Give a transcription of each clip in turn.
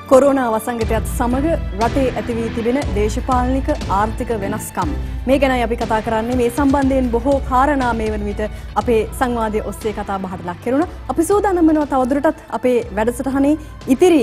Corona වසංගතයත් සමග රටේ ඇති වී තිබෙන දේශපාලනික ආර්ථික වෙනස්කම් මේ ගැනයි අපි කතා කරන්නේ. මේ සම්බන්ධයෙන් බොහෝ කාරණා මේ වන විට අපේ සංවාදයේ ඔස්සේ කතා බහට ලක් කෙරුණා. අපි සූදානම් වෙනවා තවදුරටත් අපේ වැඩසටහනේ ඉතිරි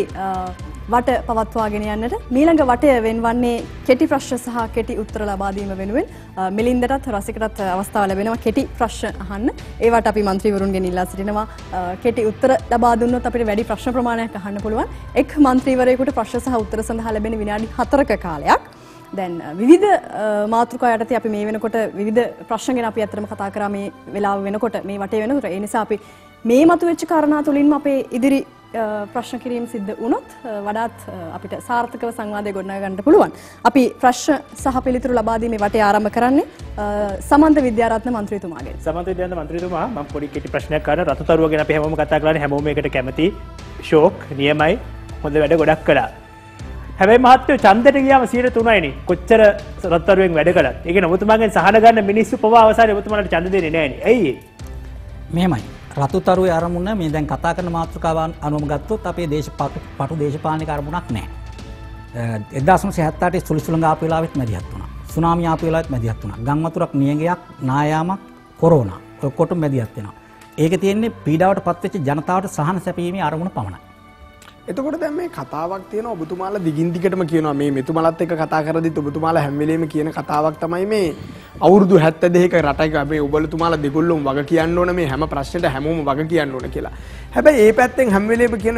වට පවත්වාගෙන යන්නට. මීළඟ වටය වෙන්වන්නේ කෙටි ප්‍රශ්න සහ කෙටි උත්තර ලබා දීම වෙනුවෙන් මිලින්දටත් රසිකටත් අවස්ථාව ලැබෙනවා කෙටි ප්‍රශ්න අහන්න. ඒවට අපි മന്ത്രിවරුන්ගෙන් ඉල්ලා සිටිනවා කෙටි උත්තර ලබා දුන්නොත් අපිට වැඩි ප්‍රශ්න ප්‍රමාණයක් අහන්න පුළුවන්. එක් മന്ത്രിවරයෙකුට ප්‍රශ්න සහ උත්තර සඳහා ලැබෙන විනාඩි 4ක කාලයක්. දැන් විවිධ මාතෘකා යටතේ අපි මේ වෙනකොට විවිධ ප්‍රශ්න ගැන අපි අත්‍තරම කතා කරා මේ වෙලාව වෙනකොට මේ වටේ වෙනකොට. ඒ නිසා අපි මේ මතුවෙච්ච කාරණා තුලින්ම අපේ ඉදිරි ප්‍රශ්න කිරීම සිද්ධ වුණොත් වඩාත් අපිට සාර්ථකව සංවාදය ගොඩනගා ගන්න පුළුවන්. අපි ප්‍රශ්න සහ පිළිතුරු ලබා දීමේ වටේ ආරම්භ කරන්නේ සමන්ත විද්‍යාරත්න මන්ත්‍රීතුමාගෙන්. සමන්ත විද්‍යාරත්න මන්ත්‍රීතුමා මම පොඩි කෙටි ප්‍රශ්නයක් අහන්න. රතුතරුව ගැන අපි හැමෝම කතා කරලානේ. හැමෝම මේකට කැමති. ෂෝක් නියමයි. හොඳ වැඩ ගොඩක් කළා. හැබැයි මහත්තයෝ ඡන්දෙට ගියාම 3%යිනේ. කොච්චර රතුතරුවෙන් වැඩ කළත්. ඒ කියන්නේ ඔබතුමාගෙන් සහන ගන්න මිනිස්සු පවා අවසානයේ ඔබතුමාට ඡන්ද දෙන්නේ නැහනේ. ඇයි ඒ? මෙහෙමයි. රතුතරුවේ ආරමුණ මේ දැන් කතා කරන මාතෘකාව අනුවම ගත්තොත් අපේ පටු දේශපාලනික ආරමුණක් නැහැ. 1978 සුලිසුලඟ ආපු වෙලාවෙත් මැදිහත් වුණා. සුනාමි ආපු වෙලාවෙත් මැදිහත් වුණා. ගංවතුරක් නියඟයක් නායාමක් කොරෝනා ඔක්කොටම මැදිහත් වෙනවා. ඒක තියෙන්නේ පීඩාවටපත් වෙච්ච ජනතාවට සහන සැපීමේ ආරමුණ පමණයි. එතකොට දැන් මේ කතාවක් තියෙනවා ඔබතුමාලා දිගින් දිගටම කියනවා මේ මෙතුමාලත් එක්ක කතා කරද්දිත් ඔබතුමාලා හැම වෙලෙම කියන කතාවක් තමයි මේ අවුරුදු 72ක රටක මේ ඔබතුමාලා දෙගොල්ලොම වග කියන්න ඕන මේ හැම ප්‍රශ්නෙට හැමෝම වග කියන්න ඕන කියලා. හැබැයි ඒ පැත්තෙන් හැම වෙලෙම කියන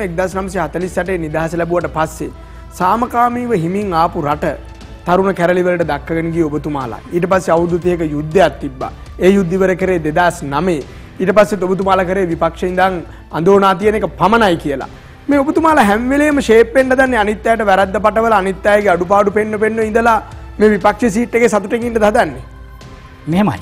1948 නිදහස ලැබුවට පස්සේ සාමකාමීව හිමින් ආපු රට තරුණ කැරලි වලට දක්කගෙන ගිය ඔබතුමාලා. ඊට පස්සේ අවුරුදු 30ක යුද්ධයක් තිබ්බා. ඒ යුද්ධ ඉවර කරේ 2009. ඊට පස්සේ ඔබතුමාලා කරේ විපක්ෂේ ඉඳන් අඳෝනා තියෙන එක පමණයි කියලා. මේ ඔබතුමාලා හැම වෙලේම ෂේප් වෙන්න දන්නේ අනිත් අයට වැරද්ද පටවල අනිත් අයගේ අඩුපාඩු පෙන්න ඉඳලා මේ විපක්ෂ සීට් එකේ සතුටින් ඉන්න හදන්නේ. මෙහෙමයි.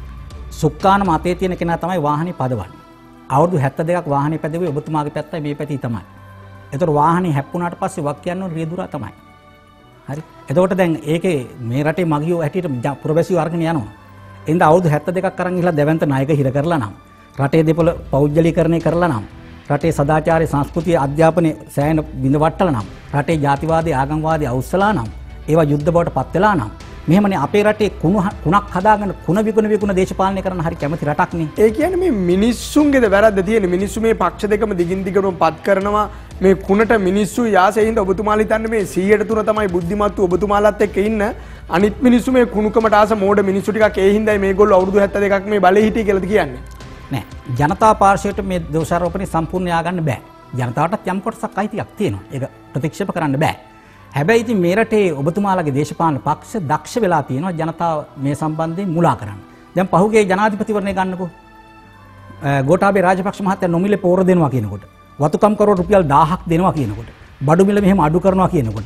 සුක්කාන මතයේ තියෙන කෙනා තමයි වාහනේ පදවන්නේ. අවුරුදු 72ක් වාහනේ පැදෙුවේ ඔබතුමාගේ පැත්තයි මේ පැත්තයි තමයි. ඒතර වාහනේ හැප්පුණාට පස්සේ වක් කියන්න ඕන රියදුරා තමයි. හරි. එතකොට දැන් ඒකේ මේ රටේ මගියෝ හැටියට පුරවැසියෝ අරගෙන යනවා. එඳ අවුරුදු 72ක් අරන් ගිහලා දෙවන්ත නායක හිර කරලා නම් රටේ දෙපොළ පෞද්ගලීකරණය කරලා නම් රටේ සදාචාරය සංස්කෘතිය අධ්‍යාපනය සෑහෙන බිඳවට්ටල නම් රටේ ජාතිවාදී ආගම්වාදී අවුස්සලා නම් ඒවා යුද්ධ බවට පත් වෙලා නම් මෙහෙමනේ අපේ රටේ කුණක් හදාගෙන කුණ විකුණ දේශපාලනය කරන හරි කැමති රටක් නේ. ඒ කියන්නේ මේ මිනිස්සුන්ගේද වැරද්ද තියෙන්නේ. මිනිස්සු මේ පක්ෂ දෙකම දිගින් දිගටම පත් කරනවා. මේ කුණට මිනිස්සු යාසෙයින්ද ඔබතුමාලා හිතන්නේ මේ 100ට 3 තමයි බුද්ධිමත්තු ඔබතුමාලාත් එක්ක ඉන්න. අනිත් මිනිස්සු මේ කුණුකමට ආස මෝඩ මිනිස්සු ටිකක් ඒ හින්දායි මේගොල්ලෝ අවුරුදු 72ක් මේ බලේ හිටියේ කියලාද කියන්නේ. නෑ. ජනතා පාර්ශවයට මේ දෝෂාරෝපණය සම්පූර්ණ යාගන්න බෑ. ජනතාවටත් යම් කොටසක් අයිතියක් තියෙනවා. ඒක ප්‍රතික්ෂේප කරන්න බෑ. හැබැයි ඉතින් මේ රටේ ඔබතුමාලගේ දේශපාලන පක්ෂ දක්ෂ වෙලා තියෙනවා ජනතාව මේ සම්බන්ධයෙන් මුලා කරන්න. දැන් පහුගිය ජනාධිපතිවරණය ගන්නකො. ගෝඨාභය රාජපක්ෂ මහත්තයා නොමිලේ පෝර දෙනවා කියනකොට, වතුකම් කරෝ රුපියල් 1000ක් දෙනවා කියනකොට, බඩු මිල මෙහෙම අඩු කරනවා කියනකොට,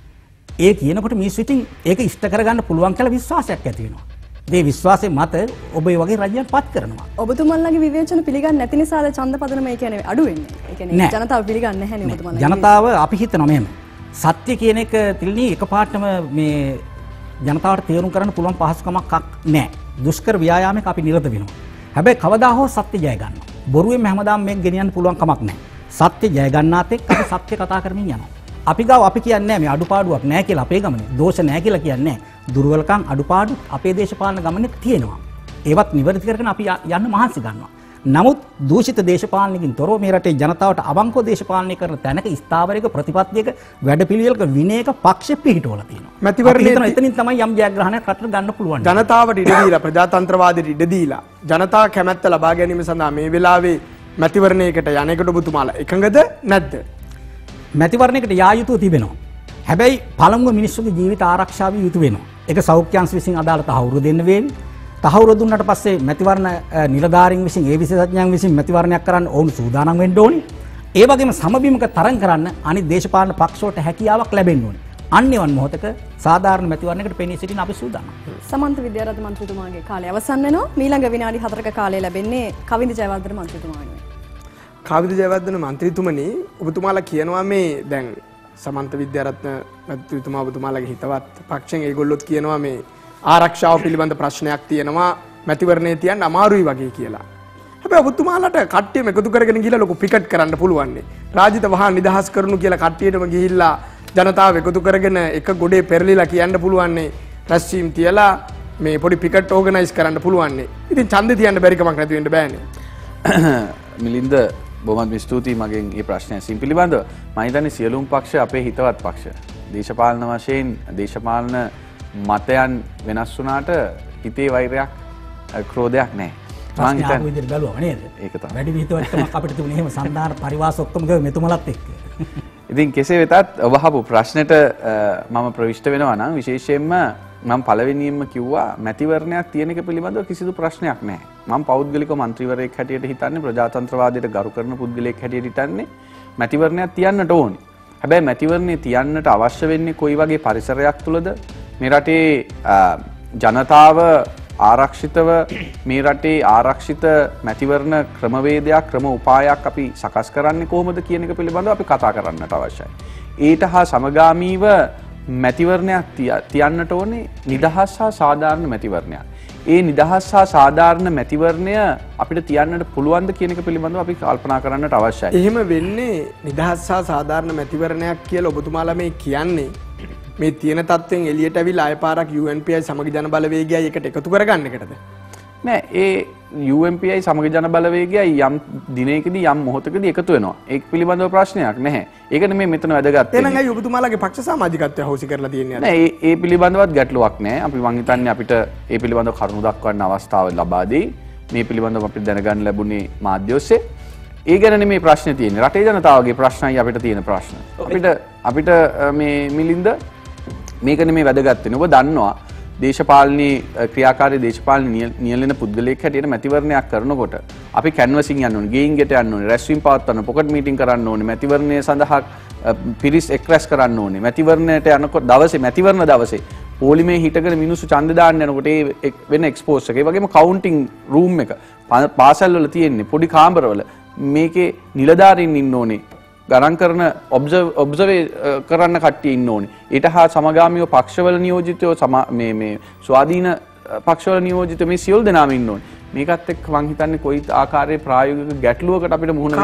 ඒ කියනකොට මිනිස්සු ඉතින් ඒක ඉෂ්ට කරගන්න පුළුවන් කියලා විශ්වාසයක් ඇති වෙනවා. ඒ විශ්වාසය මත ඔබ ඒ වගේ රජයන් පත් කරනවා. ඔබතුමන්ලගේ විවේචන පිළිගන්නේ නැති නිසාද ඡන්ද පදනම ඒ කියන්නේ අඩු වෙන්නේ. ඒ කියන්නේ ජනතාව පිළිගන්නේ නැහැ නේ ඔබතුමන්ලගේ. ජනතාව අපි හිතනවා මෙහෙම. සත්‍ය කියන එක තිල්නී එකපාරටම මේ ජනතාවට තේරුම් කරන්න පුළුවන් පහසුකමක් නැහැ. දුෂ්කර ව්‍යායාමයක අපි නිරත වෙනවා. හැබැයි කවදා හෝ සත්‍ය ජය ගන්නවා. බොරුවෙන් හැමදාම මේක ගෙනියන්න පුළුවන් කමක් නැහැ. සත්‍ය ජය ගන්නාත් එක්ක අපි සත්‍ය කතා කරමින් යනවා. අපි ගාව අපි කියන්නේ නැහැ මේ අඩුපාඩුවක් නැහැ කියලා අපේ ගමනේ. දෝෂ නැහැ කියලා කියන්නේ නැහැ. දුර්වලකම් අඩුපාඩු අපේ දේශපාලන ගමනේ තියෙනවා. ඒවත් නිවැරදි කරගෙන අපි යන්න මහන්සි ගන්නවා. නමුත් දූෂිත දේශපාලනකින් තොරව මේ රටේ ජනතාවට අවංකව දේශපාලනය කරන තැනක ස්ථාවරයක ප්‍රතිපත්තියක වැඩපිළිවෙලක විනයක පක්ෂ පිහිටවලා තියෙනවා. මැතිවරණයේ එතනින් තමයි යම් ජයග්‍රහණයක් රටට ගන්න පුළුවන්. ජනතාවට ඉඩ දීලා ප්‍රජාතන්ත්‍රවාදයට ඉඩ දීලා ජනතා කැමැත්ත ලබා ගැනීම සඳහා මේ වෙලාවේ මැතිවරණයකට යන්නේකට ඔබතුමාලා එකඟද නැද්ද? මැතිවරණයකට යා යුතුව තිබෙනවා. හැබැයි පළමුව මිනිස්සුගේ ජීවිත ආරක්ෂාව යුතු වෙනවා. ඒක සෞඛ්‍ය අංශ විසින් අදාළ තහවුරු දෙන්න වෙන්නේ. තහවුරු දුන්නාට පස්සේ මැතිවරණ නිලධාරීන් විසින් ඒ විශේෂඥයන් විසින් මැතිවරණයක් කරන්න ඕන සූදානම් වෙන්න ඕනේ. ඒ වගේම සමබිමක තරඟ කරන්න අනිත් දේශපාලන පක්ෂවලට හැකියාවක් ලැබෙන්න ඕනේ. අන්‍යවන් මොහොතක සාධාරණ මැතිවරණයකට පෙනී සිටින අපි සූදානම්. සමන්ත විද්‍යාරත්න මන්ත්‍රීතුමාගේ කාලය අවසන් වෙනවා. ඊළඟ විනාඩි 4ක කාලය ලැබෙන්නේ කවින්ද ජයවර්ධන මන්ත්‍රීතුමාගෙන්. කවින්ද ජයවර්ධන මන්ත්‍රීතුමනි ඔබතුමාලා කියනවා මේ දැන් සමන්ත විද්‍යාරත්න මන්ත්‍රීතුමා ඔබතුමාලගේ හිතවත් පක්ෂෙන් ඒගොල්ලොත් කියනවා මේ ආරක්ෂාව පිළිබඳ ප්‍රශ්නයක් තියෙනවා මැතිවරණයේ තියන්න අමාරුයි වගේ කියලා. එපා ඔබතුමාලට කට්ටියම එකතු කරගෙන ගිහලා ලොකු පිකට් කරන්න පුළුවන්. රාජිත වහා නිදහස් කරනු කියලා කට්ටියටම ගිහිල්ලා ජනතාව එකතු කරගෙන එක ගොඩේ පෙරලිලා කියන්න පුළුවන්. රැස්වීම් තියලා මේ පොඩි පිකට් ඕගනයිස් කරන්න පුළුවන්. ඉතින් ඡන්දේ තියන්න බැරි කමක් නැති වෙන්න බෑනේ. මිලින්ද බොහොමත් ස්තුතියි මගෙන් මේ ප්‍රශ්නය අසින් පිළිබඳව. මම හිතන්නේ සියලුම පක්ෂ අපේ හිතවත් පක්ෂ. දේශපාලන වශයෙන් දේශපාලන මතයන් වෙනස් වුණාට හිතේ වෛරයක් ක්‍රෝධයක් නැහැ. මම හිතන්නේ විදිහට බැලුවම නේද? ඒක තමයි. වැඩි විහිතුවක්කමක් අපිට තිබුණේ එහෙම සම්දාන පරිවාස ඔක්කොම ගව මෙතුමලත් එක්ක. ඉතින් කෙසේ වෙතත් ඔබ අහපු ප්‍රශ්නෙට මම ප්‍රවිෂ්ඨ වෙනවා නම් විශේෂයෙන්ම මම පළවෙනියෙන්ම කිව්වා මැතිවරණයක් තියෙන එක පිළිබඳව කිසිදු ප්‍රශ්නයක් නැහැ. මම පෞද්ගලික මන්ත්‍රීවරයෙක් හැටියට හිතන්නේ ප්‍රජාතන්ත්‍රවාදයට ගරු කරන පුද්ගලයෙක් හැටියට හිතන්නේ මැතිවරණයක් තියන්නට ඕනේ. හැබැයි මැතිවරණේ තියන්නට අවශ්‍ය වෙන්නේ කොයි වගේ පරිසරයක් තුලද? මේ රටේ ජනතාව ආරක්ෂිතව මේ රටේ ආරක්ෂිත මැතිවරණ ක්‍රමවේදයක් ක්‍රම උපායක් අපි සකස් කරන්නේ කොහොමද කියන එක පිළිබඳව අපි කතා කරන්නට අවශ්‍යයි. ඊට හා සමගාමීව මැතිවරණයක් තියන්නට ඕනේ නිදහස් හා සාධාරණ මැතිවරණයක්. ඒ නිදහස් හා සාධාරණ මැතිවරණය අපිට තියන්නට පුළුවන්ද කියන එක පිළිබඳව අපි කල්පනා කරන්නට අවශ්‍යයි. එහෙම වෙන්නේ නිදහස් හා සාධාරණ මැතිවරණයක් කියලා ඔබතුමාලා මේ කියන්නේ මේ තියෙන තත්ත්වෙන් එළියට ඇවිල්ලා ආය පාරක් UNPI සමගි ජන බලවේගයයි එකට එකතු කරගන්න එකටද? නෑ ඒ UNPI සමගි ජන බලවේගයයි යම් දිනයකදී යම් මොහොතකදී එකතු වෙනවා. ඒක පිළිබඳව ප්‍රශ්නයක් නැහැ. ඒක නෙමෙයි මෙතන වැදගත්. එහෙනම් අය ඔබතුමාලාගේ පක්ෂ සමාජිකත්වය හොසි කරලා තියන්නේ. නෑ ඒ පිළිබඳවත් ගැටලුවක් නෑ. අපි මං හිතන්නේ අපිට ඒ පිළිබඳව කරුණු දක්වන්න අවස්ථාව ලබා දෙයි. මේ පිළිබඳව අපිට දැනගන්න ලැබුණේ මාධ්‍ය ඔස්සේ. ඒ ගැන නෙමෙයි ප්‍රශ්නේ තියෙන්නේ. රටේ ජනතාවගේ ප්‍රශ්නයි අපිට තියෙන ප්‍රශ්න. අපිට මේ මිලින්ද මේක නෙමෙයි වැදගත් වෙන්නේ. ඔබ දන්නවා දේශපාලනයේ ක්‍රියාකාරී දේශපාලන නියැලෙන පුද්ගලයෙක් හැටියට මැතිවරණයක් කරනකොට අපි කැන්වසින් යන්න ඕනේ, ගේයින් ගෙට යන්න ඕනේ, රැස්වීම් පවත්වන්න, පොකට් මීටින් කරන්න ඕනේ, මැතිවරණය සඳහා පිරිස් එක්රැස් කරන්න ඕනේ. මැතිවරණයට යනකොට මැතිවරණ දවසේ පොලිමේ හිටගෙන මිනිස්සු ඡන්ද දාන්න යනකොට ඒ වෙන එක්ස්පෝස් එක. ඒ වගේම කවුන්ටිං රූම් එක පාසල් වල තියෙන්නේ පොඩි කාමරවල මේකේ නිලධාරීන් ඉන්න ඕනේ. ගණන් කරන ඔබ්සර්වේ කරන්න කට්ටිය ඉන්න ඕනේ. ඊට හා සමගාමීව පක්ෂවල නියෝජිතයෝ මේ ස්වාධීන පක්ෂවල නියෝජිතයෝ මේ සියලු දෙනාම ඉන්න ඕනේ. මේකත් එක්ක මං හිතන්නේ කොයි ආකාරයේ ප්‍රායෝගික ගැටලුවකට අපිට මුහුණ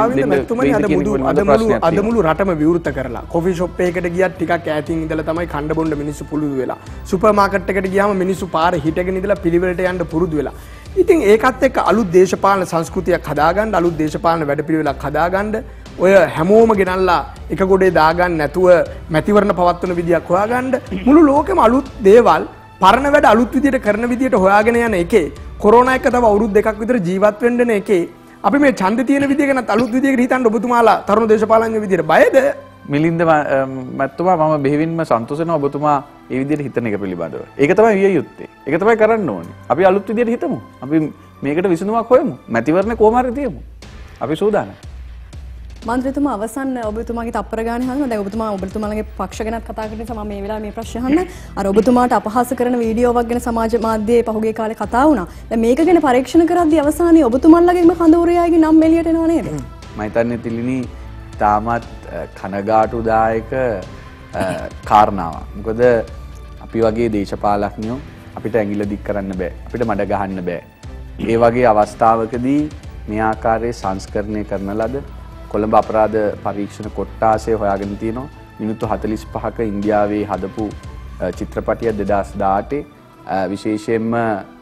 දෙන්න අද මුළු රටම විවෘත කරලා කොෆි ෂොප් එකකට ගියත් ටිකක් ඈතින් ඉඳලා තමයි කන්න බොන්න මිනිස්සු පුරුදු වෙලා. සුපර් මාකට් එකට ගියාම මිනිස්සු පාරේ හිටගෙන ඉඳලා පිළිවෙලට යන්න පුරුදු වෙලා. ඉතින් ඒකත් එක්ක අලුත් දේශපාලන සංස්කෘතියක් හදාගන්න, අලුත් දේශපාලන වැඩපිළිවෙලක් හදාගන්න ඔය හැමෝම ගෙනල්ලා එක ගොඩේ දාගන්න නැතුව මැතිවරණ පවත්වන විදියක් හොයාගන්න මුළු ලෝකෙම අලුත් දේවල් පරණ වැඩ අලුත් විදියට කරන විදියට හොයාගෙන යන එකේ කොරෝනා එක තව අවුරුදු දෙකක් විතර ජීවත් වෙන්න යන එකේ අපි මේ ඡන්ද තියෙන විදිය ගැන අලුත් විදියකට හිතන්න ඔබතුමාලා තරුණ දේශපාලඥයෝ විදියට බයද? මිලින්ද මැතිතුමා මම බෙහෙවින්ම සන්තෝෂ වෙනවා ඔබතුමා ඒ විදියට හිතන එක පිළිබඳව. ඒක තමයි විය යුත්තේ. ඒක තමයි කරන්න ඕනේ. අපි අලුත් විදියට හිතමු. අපි මේකට විසඳුමක් හොයමු. මැතිවරණ කොහොම හරි තියමු. අපි සූදානම්. මන්ත්‍රීතුමා අවසන් ඔබතුමාගේ තප්පර ගානේ හඳුනන දැන් ඔබතුමාලගේ පක්ෂ ගැනත් කතා කරන නිසා මම මේ වෙලාවේ මේ ප්‍රශ්න අහන්න අර ඔබතුමාට අපහාස කරන වීඩියෝවක් ගැන සමාජ මාධ්‍යයේ පහුගිය කාලේ කතා වුණා. දැන් මේක ගැන පරීක්ෂණ කරද්දී අවසානයේ ඔබතුමාලගේම කඳවුරයාගේ නම් එළියට එනවා නේද? මම හිතන්නේ තිලිනි තාමත් කනගාටුදායක කාරණාවක්. මොකද අපි වගේ දේශපාලඥයෝ අපිට ඇඟිල්ල දික් කරන්න බෑ. අපිට මඩ ගහන්න බෑ. ඒ වගේ අවස්ථාවකදී මේ ආකාරයේ සංස්කරණය කරන ලද කොළඹ අපරාධ පරීක්ෂණ කොට්ටාසය හොයාගෙන තියෙනවා. මිනිත්තු 45ක ඉන්දියාවේ හදපු චිත්‍රපටිය 2018 විශේෂයෙන්ම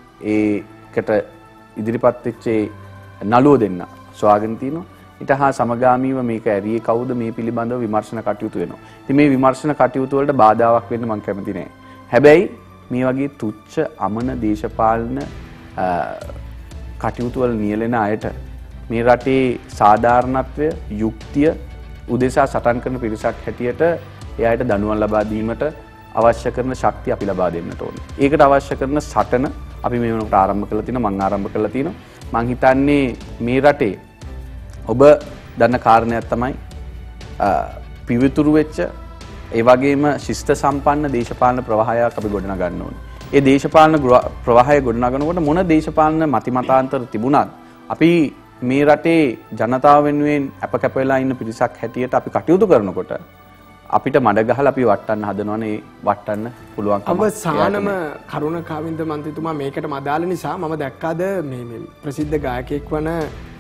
ඒකට ඉදිරිපත් වෙච්ච නළුව දෙන්න සොයාගෙන තියෙනවා. ඊට හා සමගාමීව මේක ඇරියේ කවුද මේ පිළිබඳව විමර්ශන කටයුතු වෙනවා. ඉතින් මේ විමර්ශන කටයුතු වලට බාධාවක් වෙන්න මම කැමති නෑ. හැබැයි මේ වගේ තුච්ච අමන දේශපාලන කටයුතු වල නියැලෙන අයට මේ රටේ සාධාරණත්වය යුක්තිය උදෙසා සටන් කරන පිරිසක් හැටියට එයාට දනුවම් ලබා දීමට අවශ්‍ය කරන ශක්තිය අපි ලබා දෙන්නට ඕනේ. ඒකට අවශ්‍ය කරන සටන අපි මේ වෙනකොට ආරම්භ කරලා තිනවා. මම ආරම්භ කරලා තිනවා. මම හිතන්නේ මේ රටේ ඔබ දන්න කාරණයක් තමයි පිවිතුරු වෙච්ච ඒ වගේම ශිෂ්ට සම්පන්න දේශපාලන ප්‍රවාහයක් අපි ගොඩනගා ගන්න ඕනේ. ඒ දේශපාලන ප්‍රවාහය ගොඩනගනකොට මොන දේශපාලන මතිමතාන්තර තිබුණත් අපි මේ රටේ ජනතාව වෙනුවෙන් අප කැප වෙලා ඉන්න පිරිසක් හැටියට අපි කටයුතු කරනකොට අපිට මඩ ගහලා අපි වටන්න හදනවනේ වටන්න පුළුවන්කම. අවසානම කරුණ කාවින්ද මන්ත්‍රීතුමා මේකටම අදාළ නිසා මම දැක්කාද මේ ප්‍රසිද්ධ ගායකයෙක් වන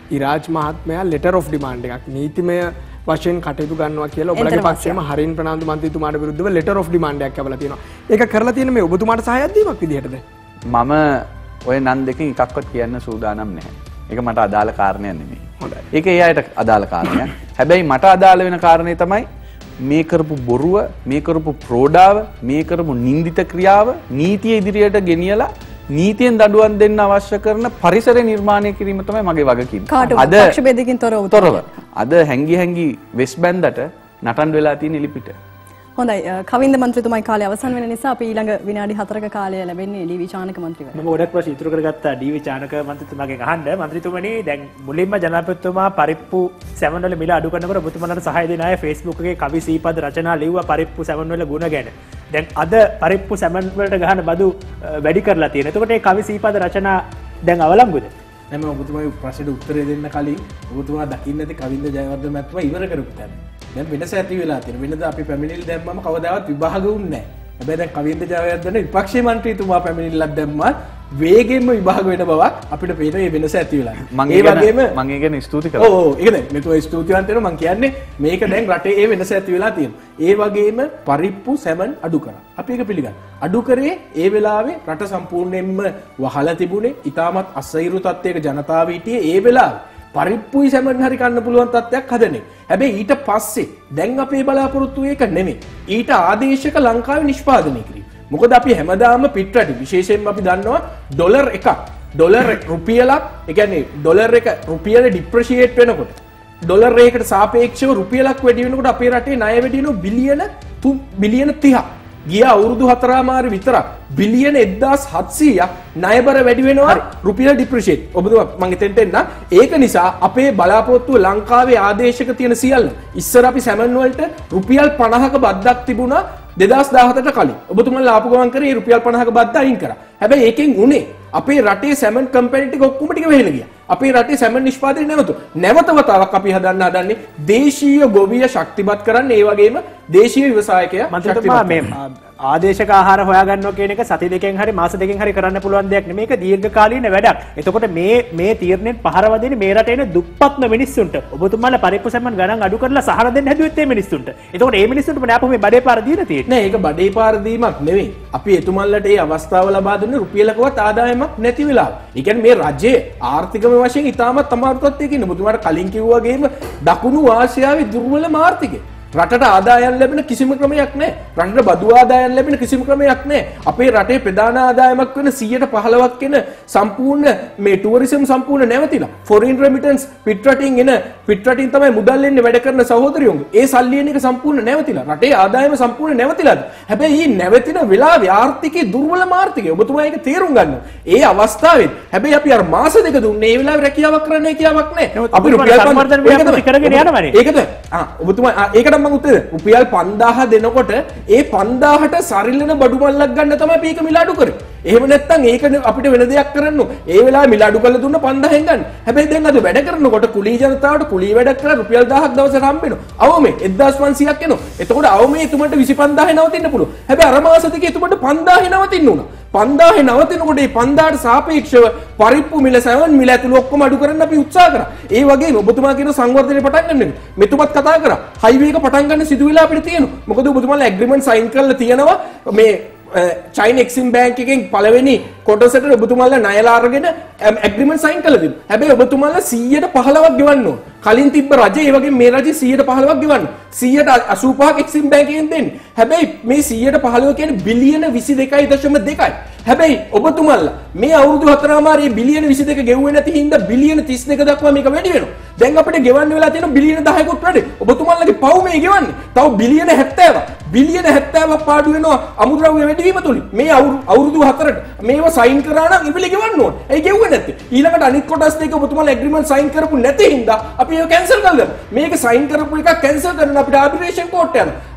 ඉරාජ් මහත්මයා letter of demand එකක් නීතිමය වශයෙන් කටයුතු ගන්නවා කියලා ඔබලගේ පක්ෂයේම හරින් ප්‍රනාන්දු මන්ත්‍රීතුමාට විරුද්ධව letter of demand එකක් යවලා තියෙනවා. ඒක කරලා තියෙන මේ ඔබතුමාට සහායක් දීමක් විදිහටද? මම ඔය නම් දෙකෙන් එකක්වත් කියන්න සූදානම් නැහැ. ඒක මට අදාළ කාරණයක් නෙමෙයි. හොඳයි. ඒක ඒ අයට අදාළ කාරණයක්. හැබැයි මට අදාළ වෙන කාරණේ තමයි මේ කරපු බොරුව, මේ කරපු ප්‍රෝඩාව, මේ කරපු නින්දිත ක්‍රියාව නීතිය ඉදිරියට ගෙනියලා නීතියෙන් දඬුවම් දෙන්න අවශ්‍ය කරන පරිසරය නිර්මාණය කිරීම තමයි මගේ වගකීම. අද පක්ෂ බෙදකින් තොරව අද හැංගි වෙස් බැන්දට නටන්න වෙලා තියෙන ඉලිපිට. හොඳයි කවින්ද මන්ත්‍රීතුමයි කාලය අවසන් වෙන නිසා අපි ඊළඟ විනාඩි 4ක කාලය ලැබෙන්නේ ඩී.වී. චානක මන්ත්‍රීවරයා. මම ගොඩක් ප්‍රශ්න ඉතුරු කරගත්තා ඩී.වී. චානක මන්ත්‍රීතුමාගෙන් අහන්න. මන්ත්‍රීතුමනි දැන් මුලින්ම ජනාධිපතිතුමා පරිප්පු සැමන් වල මිල අඩු කරනකොට ඔබතුමාලට සහාය දෙන අය Facebook එකේ කවි සීපද රචනා ලිව්වා පරිප්පු සැමන් වල ගුණ ගැන. දැන් අද පරිප්පු සැමන් වලට ගහන බදු වැඩි කරලා තියෙනවා. එතකොට මේ කවි සීපද රචනා දැන් අවලංගුද? නෑ මම ඔබතුමාගේ ප්‍රශ්නෙට උත්තරය දෙන්න කලින් ඔබතුමා දකින්න ඇති කවින්ද ජයවර්ධන මහත්මයා ඉවර කරපු තැන. දැන් වෙනස ඇති වෙලා තියෙනවා. වෙනද අපි පැමිණිලි දැම්මම කවදාවත් විභාග වුන්නේ නෑ. හැබැයි දැන් කවින්ද ජයවර්ධන විපක්ෂයේ මන්ත්‍රීතුමා පැමිණිල්ලක් දැම්මත් වේගෙන්ම විභාග වෙන බවක් අපිට පේන මේ වෙනස ඇති වෙලා. මම ඒ ගැන ස්තුති කරනවා. ඔව් ඒක දැන් මෙතුමා ස්තුතිවන්ත වෙනවා. මම කියන්නේ මේක දැන් රටේ ඒ වෙනස ඇති වෙලා තියෙනවා. ඒ වගේම පරිප්පු සැමන් අඩු කරා. අපි ඒක පිළිගන්න. අඩු කරේ ඒ වෙලාවේ රට සම්පූර්ණයෙන්ම වහලා තිබුණේ. ඊටමත් අසහිරු තත්ත්වයක ජනතාව හිටියේ ඒ වෙලාවේ. පරිප්පුයි සැමන් හරි කන්න පුළුවන් තත්ත්වයක් හදන්නේ. හැබැයි ඊට පස්සේ දැන් අපේ බලාපොරොත්තු ඒක නෙමෙයි. ඊට ආදේශක ලංකාවේ නිෂ්පාදනය කිරීම. මොකද අපි හැමදාම පිටරට විශේෂයෙන්ම අපි දන්නවා ඩොලර් එකක් ඩොලර් රුපියලක් ඒ කියන්නේ ඩොලර් එක රුපියල ඩිප්‍රීෂিয়েට් වෙනකොට ඩොලර් එකකට සාපේක්ෂව රුපියලක් වැඩි වෙනකොට අපේ රටේ ණය වැඩි වෙනවා බිලියන 30ක් ගිය අවුරුදු 4මාරි විතරක් බිලියන 1700ක් ණයබර වැඩි වෙනවා රුපියල ඩිප්‍රීෂিয়েට් ඔබතුමා මම එතෙන්ට එන්න ඒක නිසා අපේ බලාපොරොත්තුව ලංකාවේ ආදේශක තියෙන සියල්ල ඉස්සර අපි සැමන් වලට රුපියල් 50ක බද්දක් තිබුණා 2017ට කලින් ඔබතුමාලා ආපු ගමන් කරේ රුපියල් 50ක බද්ද අයින් කරා. හැබැයි ඒකෙන් උනේ අපේ රටේ සැමන් කම්පැනි ටික ඔක්කොම ටික වෙහෙල ගියා. අපේ රටේ සැමන් නිෂ්පාදනය නැවත වතාවක් අපි හදන්නේ දේශීය ගොවිය ශක්තිමත් කරන්න ඒ වගේම දේශීය ව්‍යවසායකයා මන්ත්‍රීතුමා මේ ආදේශක ආහාර හොයාගන්නවා කියන එක සති දෙකෙන් හරි මාස දෙකෙන් හරි කරන්න පුළුවන් දෙයක් නෙමෙයි. මේක දීර්ඝකාලීන වැඩක්. එතකොට මේ තීරණයෙන් පහර වදින්නේ මේ රටේ ඉන්න දුප්පත්ම මිනිස්සුන්ට. ඔබතුමාලා පරිප්පු සැමන් ගණන් අඩු කරලා සහන දෙන්න හැදුවෙත් මේ මිනිස්සුන්ට. එතකොට මේ මිනිස්සුන්ට මම අපෝ මේ බඩේ පාර දීලා තියෙන්නේ. නෑ ඒක බඩේ පාර දීමක් නෙවෙයි. අපි එතුමන්ලට ඒ අවස්ථාව ලබා දුන්නේ රුපියලකවත් ආදායමක් නැති වෙලාව. ඒ කියන්නේ මේ රජයේ ආර්ථිකම වශයෙන් ඉතාමත් අමාරු තත්ත්වයක ඉන්න. ඔබතුමාට කලින් කිව්වා වගේම දකුණු ආසියාවේ දුර්වලම ආර්ථිකය. රටට ආදායම් ලැබෙන කිසිම ක්‍රමයක් නැහැ. රටට බදු ආදායම් ලැබෙන කිසිම ක්‍රමයක් නැහැ. අපේ රටේ ප්‍රධාන ආදායමක් වෙන 115ක් වෙන සම්පූර්ණ මේ ටුවරිසම් සම්පූර්ණ නැවතිලා. ෆොරින් රෙමිටන්ස් පිටරටින් තමයි මුදල් එන්නේ වැඩ කරන සහෝදරයෝගේ. ඒ සල්ලි එන එක සම්පූර්ණ නැවතිලා. රටේ ආදායම සම්පූර්ණ නැවතිලාද? හැබැයි මේ නැවතින වෙලාවේ ආර්ථිකයේ දුර්වලම ආර්ථිකය. ඔබතුමා ඒක තේරුම් ගන්න. ඒ අවස්ථාවේ හැබැයි අපි අර මාස දෙක දුන්නේ ඒ වෙලාවේ රැකියාවක් කරන්න කියාවක් නැහැ. අපි රුපියල් සංවර්ධන ව්‍යාපෘති කරගෙන යනවනේ. ඒකද? ඔබතුමා ඒකට මම උත්තර රුපියල් 5000 දෙනකොට ඒ 5000ට සරිලන බඩු මල්ලක් ගන්න තමයි අපි ඒක මිල අඩු කරේ. එහෙම නැත්නම් ඒක අපිට වෙන දෙයක් කරන්න ඕන. ඒ වෙලාවේ මිල අඩු කරලා දුන්න 5000න් ගන්න. හැබැයි දැන් අද වැඩ කරනකොට කුලී ජනතාවට කුලී වැඩ කරලා රුපියල් 1000ක් දවසට හම්බ වෙනවා. අවමේ 1500ක් එනවා. එතකොට අවමේ එතුමන්ට 25000 නවතින්න පුළුවන්. හැබැයි අර මාස දෙකේ එතුමන්ට 5000 නවතින්න උනා. 5000 නවතිනකොට මේ 5000ට සාපේක්ෂව පරිප්පු මිල සැවන් මිල ඇතුළු ඔක්කොම අඩු කරන්න අපි උත්සාහ කරා. ඒ වගේම ඔබතුමා කියන සංවර්ධනය පටන් ගන්න. මෙතුමත් කතා කරා. හයිවේ එක පටන් ගන්න සිදු වෙලා අපිට තියෙනවා. මොකද ඔබතුමාලා ඇග්‍රීමන්ට් සයින් කරලා තියෙනවා මේ චයින එක්සිම් බැංක් එකෙන් පළවෙනි කොටසට ඔබතුමාලා ණයලා අරගෙන ඇග්‍රීමන්ට් සයින් කළා තිබුණා. හැබැයි ඔබතුමාලා 100%ක් ගෙවන්න ඕන. කලින් තිබ්බ රජය ඒ වගේ මේ රජය 100%ක් ගෙවන්න. 185ක් එක්සිම් බැංකයෙන් දෙන්නේ. හැබැයි මේ 115 කියන්නේ බිලියන 22.2යි. හැබැයි ඔබතුමාලා මේ අවුරුදු 4මාරි බිලියන 22 ගෙවුවේ නැති හින්දා බිලියන 32 දක්වා මේක වැඩි වෙනවා. දැන් අපිට ගෙවන්න වෙලා තියෙන බිලියන 10කුත් වැඩි. ඔබතුමාලගේ පව් මේ ගෙවන්නේ. තව බිලියන 70ක්. බිලියන 70ක් පාඩු වෙනවා අමුද්‍රව්‍ය වැඩිවීම තුලින්. මේ අවුරුදු 4ට මේව සයින් කරා නම් ඉබිලි ගෙවන්න ඕන. ඒ ගෙවුවේ නැත්තේ. ඊළඟට අනිත් කොටස් දෙක ඔබතුමාලා ඇග්‍රීමන්ට් සයින් කරපු නැති හින්දා අපි ඒක කැන්සල් කළා. මේක සයින් කරපු එක කැන්සල් කරන අපිට ආබිරේෂන් කෝට් යනවා.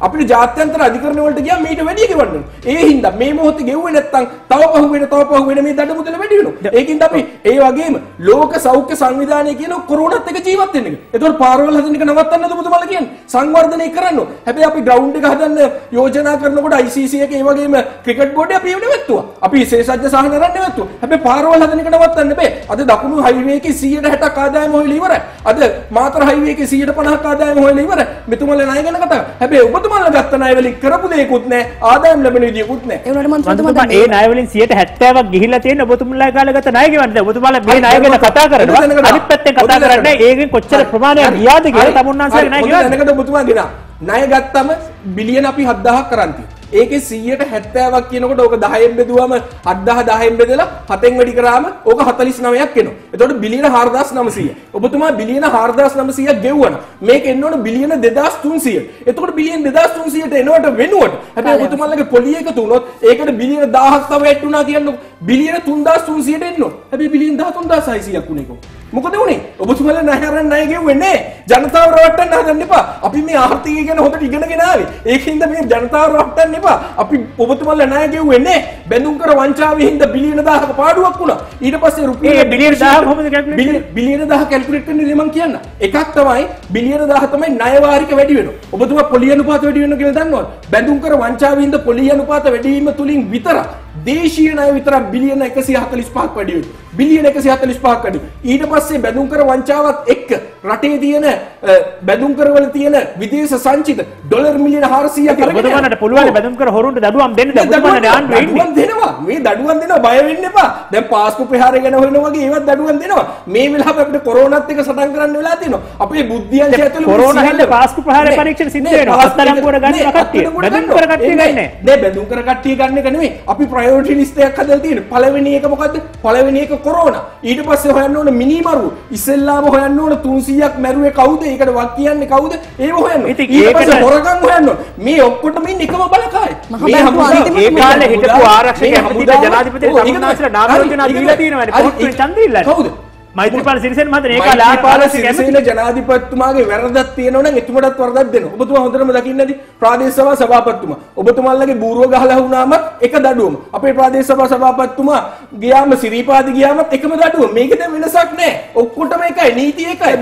අපිට ජාත්‍යන්තර අධිකරණ වලට ගියා මීට වැඩි ගෙවන්න ඕන. ඒ හින්දා මේ මොහොතේ ගෙවුවේ නැත්තම් තව පහුවෙන මේ දඩ මුදල වැඩි වෙනවා. ඒකින්ද අපි ඒ වගේම ලෝක සෞඛ්‍ය සංවිධානය කියන කොරෝනාත් එක්ක ජීවත් වෙන්න එක. ඒතකොට පාරවල් හදන එක නවත්තන්නද ඔබතුමාලා කියන්නේ? සංවර්ධනය කරන්න ඕන. හැබැයි අපි ග්‍රවුන්ඩ් එක හදන්න යෝජනා කරනකොට ICC එක ඒ වගේම ක්‍රිකට් බෝඩ් එක අපි ඒව නැවැත්තුවා. අපි විශේෂඥ සහන රන් නැවැත්තුවා. හැබැයි පාරවල් හදන එක නවත්තන්න බෑ. අද දකුණු හයිවේ එකේ 160ක් ආදායම හොයලා ඉවරයි. අද මාතර හයිවේ එකේ 150ක් ආදායම හොයලා ඉවරයි. මෙතුමාලා ණය ගැන කතා. හැබැයි ඔබතුමාලා ගත්ත ණය වලින් කරපු දෙයක්වත් නැහැ. ආදායම් ලැබෙන විදියකුත් නැහැ. ඒ වුණාට මන්ත්‍රීතුමා ඒ ණය වලින් 70ක් ගිහිල්ලා තියෙන ඔබතුමාලා කාලේ ගත ණය ගෙවන්න. ඔබතුමාලා මේ ණය ගැන කතා කරනවා. අනිත් පැත්තෙන් කතා කරන්නේ ඒකෙන් කොච්චර ප්‍රමාණයක් ගියාද කියලා තමුන්නාන්සේගේ ණය ගෙවන්න. දැනකට ඔබතුමා ගෙනා ණය ගත්තම බිලියන අපි 7000ක් කරන් තියෙනවා. ඒකේ 170ක් කියනකොට ඕක 10න් බෙදුවම 7000 10න් බෙදලා 7න් වැඩි කරාම ඕක 49ක් එනවා. එතකොට බිලියන 4900. ඔබතුමා බිලියන 4900ක් ගෙවුවන. මේක එන්න ඕන බිලියන 2300. එතකොට බිලියන 2300ට එනවට වෙනුවට හැබැයි ඔබතුමාලගේ පොලිය එකතු වුණොත් ඒකට බිලියන 1000ක් තව ඇඩ් වුණා කියන්නකො. බිලියන 3300ට එන්න ඕන. හැබැයි බිලියන 13600ක් වුණේ කොහොමද? මොකද උනේ? ඔබතුමාලා ණය අරන් ණය ගෙවුවේ නැහැ. ජනතාව රවට්ටන්න හදන්න එපා. අපි මේ ආර්ථිකය ගැන හොඳට ඉගෙනගෙන ආවේ. ඒකින්ද මේ ජනතාව රවට්ටන්න එපා. අපි ඔබතුමාලා ණය ගෙවුවේ නැහැ. බැඳුම් කර වංචාවේ හින්දා බිලියන 1000ක පාඩුවක් වුණා. ඊට පස්සේ රුපියල් බිලියන 1000 කොහොමද කැල්කියුලේට් බිලියන 1000 කැල්කියුලේට් කරන්නේ මම කියන්න. එකක් තමයි බිලියන 1000 තමයි ණය වාරික වැඩි වෙනවා. ඔබතුමා පොලිය අනුපාත වැඩි වෙනවා කියලා දන්නවද? බැඳුම් කර වංචාවේ හින්දා පොලිය අනුපාත වැඩි වීම තුලින් විතරක් දේශීය ණය විතරක් බිලියන 145ක් වැඩි වෙනවා. බිලියන 145ක් වැඩි. ඊට පස්සේ බැඳුම් කර වංචාවත් එක්ක රටේ තියෙන බැඳුම් කරවල තියෙන විදේශ සංචිත ඩොලර් මිලියන 400ක් ඔබතුමාලට පුළුවන් බැඳුම් කර හොරුන්ට දඩුවම් දෙන්න. ඔබතුමාලට ආණ්ඩුව එන්නේ. දඩුවම් දෙනවා. මේ දඩුවම් දෙනවා බය වෙන්න එපා. දැන් පාස්කු ප්‍රහාරය ගැන හොයනවා වගේ ඒවත් දඩුවම් දෙනවා. මේ වෙලාවේ අපිට කොරෝනාත් එක්ක සටන් කරන්න වෙලා තියෙනවා. අපේ බුද්ධියංශය ඇතුළේ කොරෝනා හින්දා පාස්කු ප්‍රහාරය පරීක්ෂණ සිද්ධ වෙනවා. අත්තරංගුවට ගන්න කට්ටිය. බැඳුම් කර කට්ටිය ගන්නෑ. නේ බැඳුම් කර කට්ටිය ගන්න එක නෙමෙයි. අපි ප්‍රයොරිටි ලිස්ට් එකක් හදලා තියෙනවා. පළවෙනි එක මොකද්ද? පළවෙනි එක කොරෝනා. ඊට පස්සේ හොයන්න ඕන මිනිමරුව. ඉස්සෙල්ලාම හොයන්න ඕන 300ක් මැරුවේ කවුද? ඒකට වක් කියන්නේ කවුද? ඒව හොයන්න. ඊට පස්සේ හොරගම් හොයන්න ඕන. මේ ඔක්කොටම ඉන්නේ එකම බලකාරය. මේ ඒ කාලේ හිටපු ආරක්ෂක ඇමතිට ජනාධිපති තමුන්නාන්සේලා නාම යෝජනා දීලා තියෙනවානේ. පොහොට්ටුවේ ඡන්ද ඉල්ලන්නේ. කවුද? මෛත්‍රීපාල සිරිසේන මහත්මයා ඒ කාලේ මෛත්‍රීපාල සිරිසේන ජනාධිපතිතුමාගේ වැරදක් තියෙනවා නම් එතුමටත් වරදක් දෙනවා. ඔබතුමා හොඳටම දකින්නදී ප්‍රාදේශ සභා සභාපතිතුමා. ඔබතුමාලගේ බූරුව ගහලා වුණාම එක දඩුවම. අපේ ප්‍රාදේශ සභා සභාපතිතුමා ගියාම සිරිපාදි ගියාමත් එකම දඩුවම. මේක දැන් වෙනසක් නැහැ. ඔක්කොටම එකයි. නීතිය එකයි.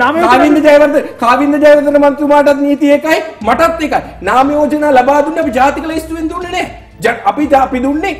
කාවින්ද ජයවර්ධන මන්ත්‍රීතුමාටත් නීතිය එකයි. මටත් එකයි. නාම යෝජනා ලබා දුන්නේ අපි ජාතික ලයිස්තුවෙන් දුන්නේ නැහැ. අපි දුන්නේ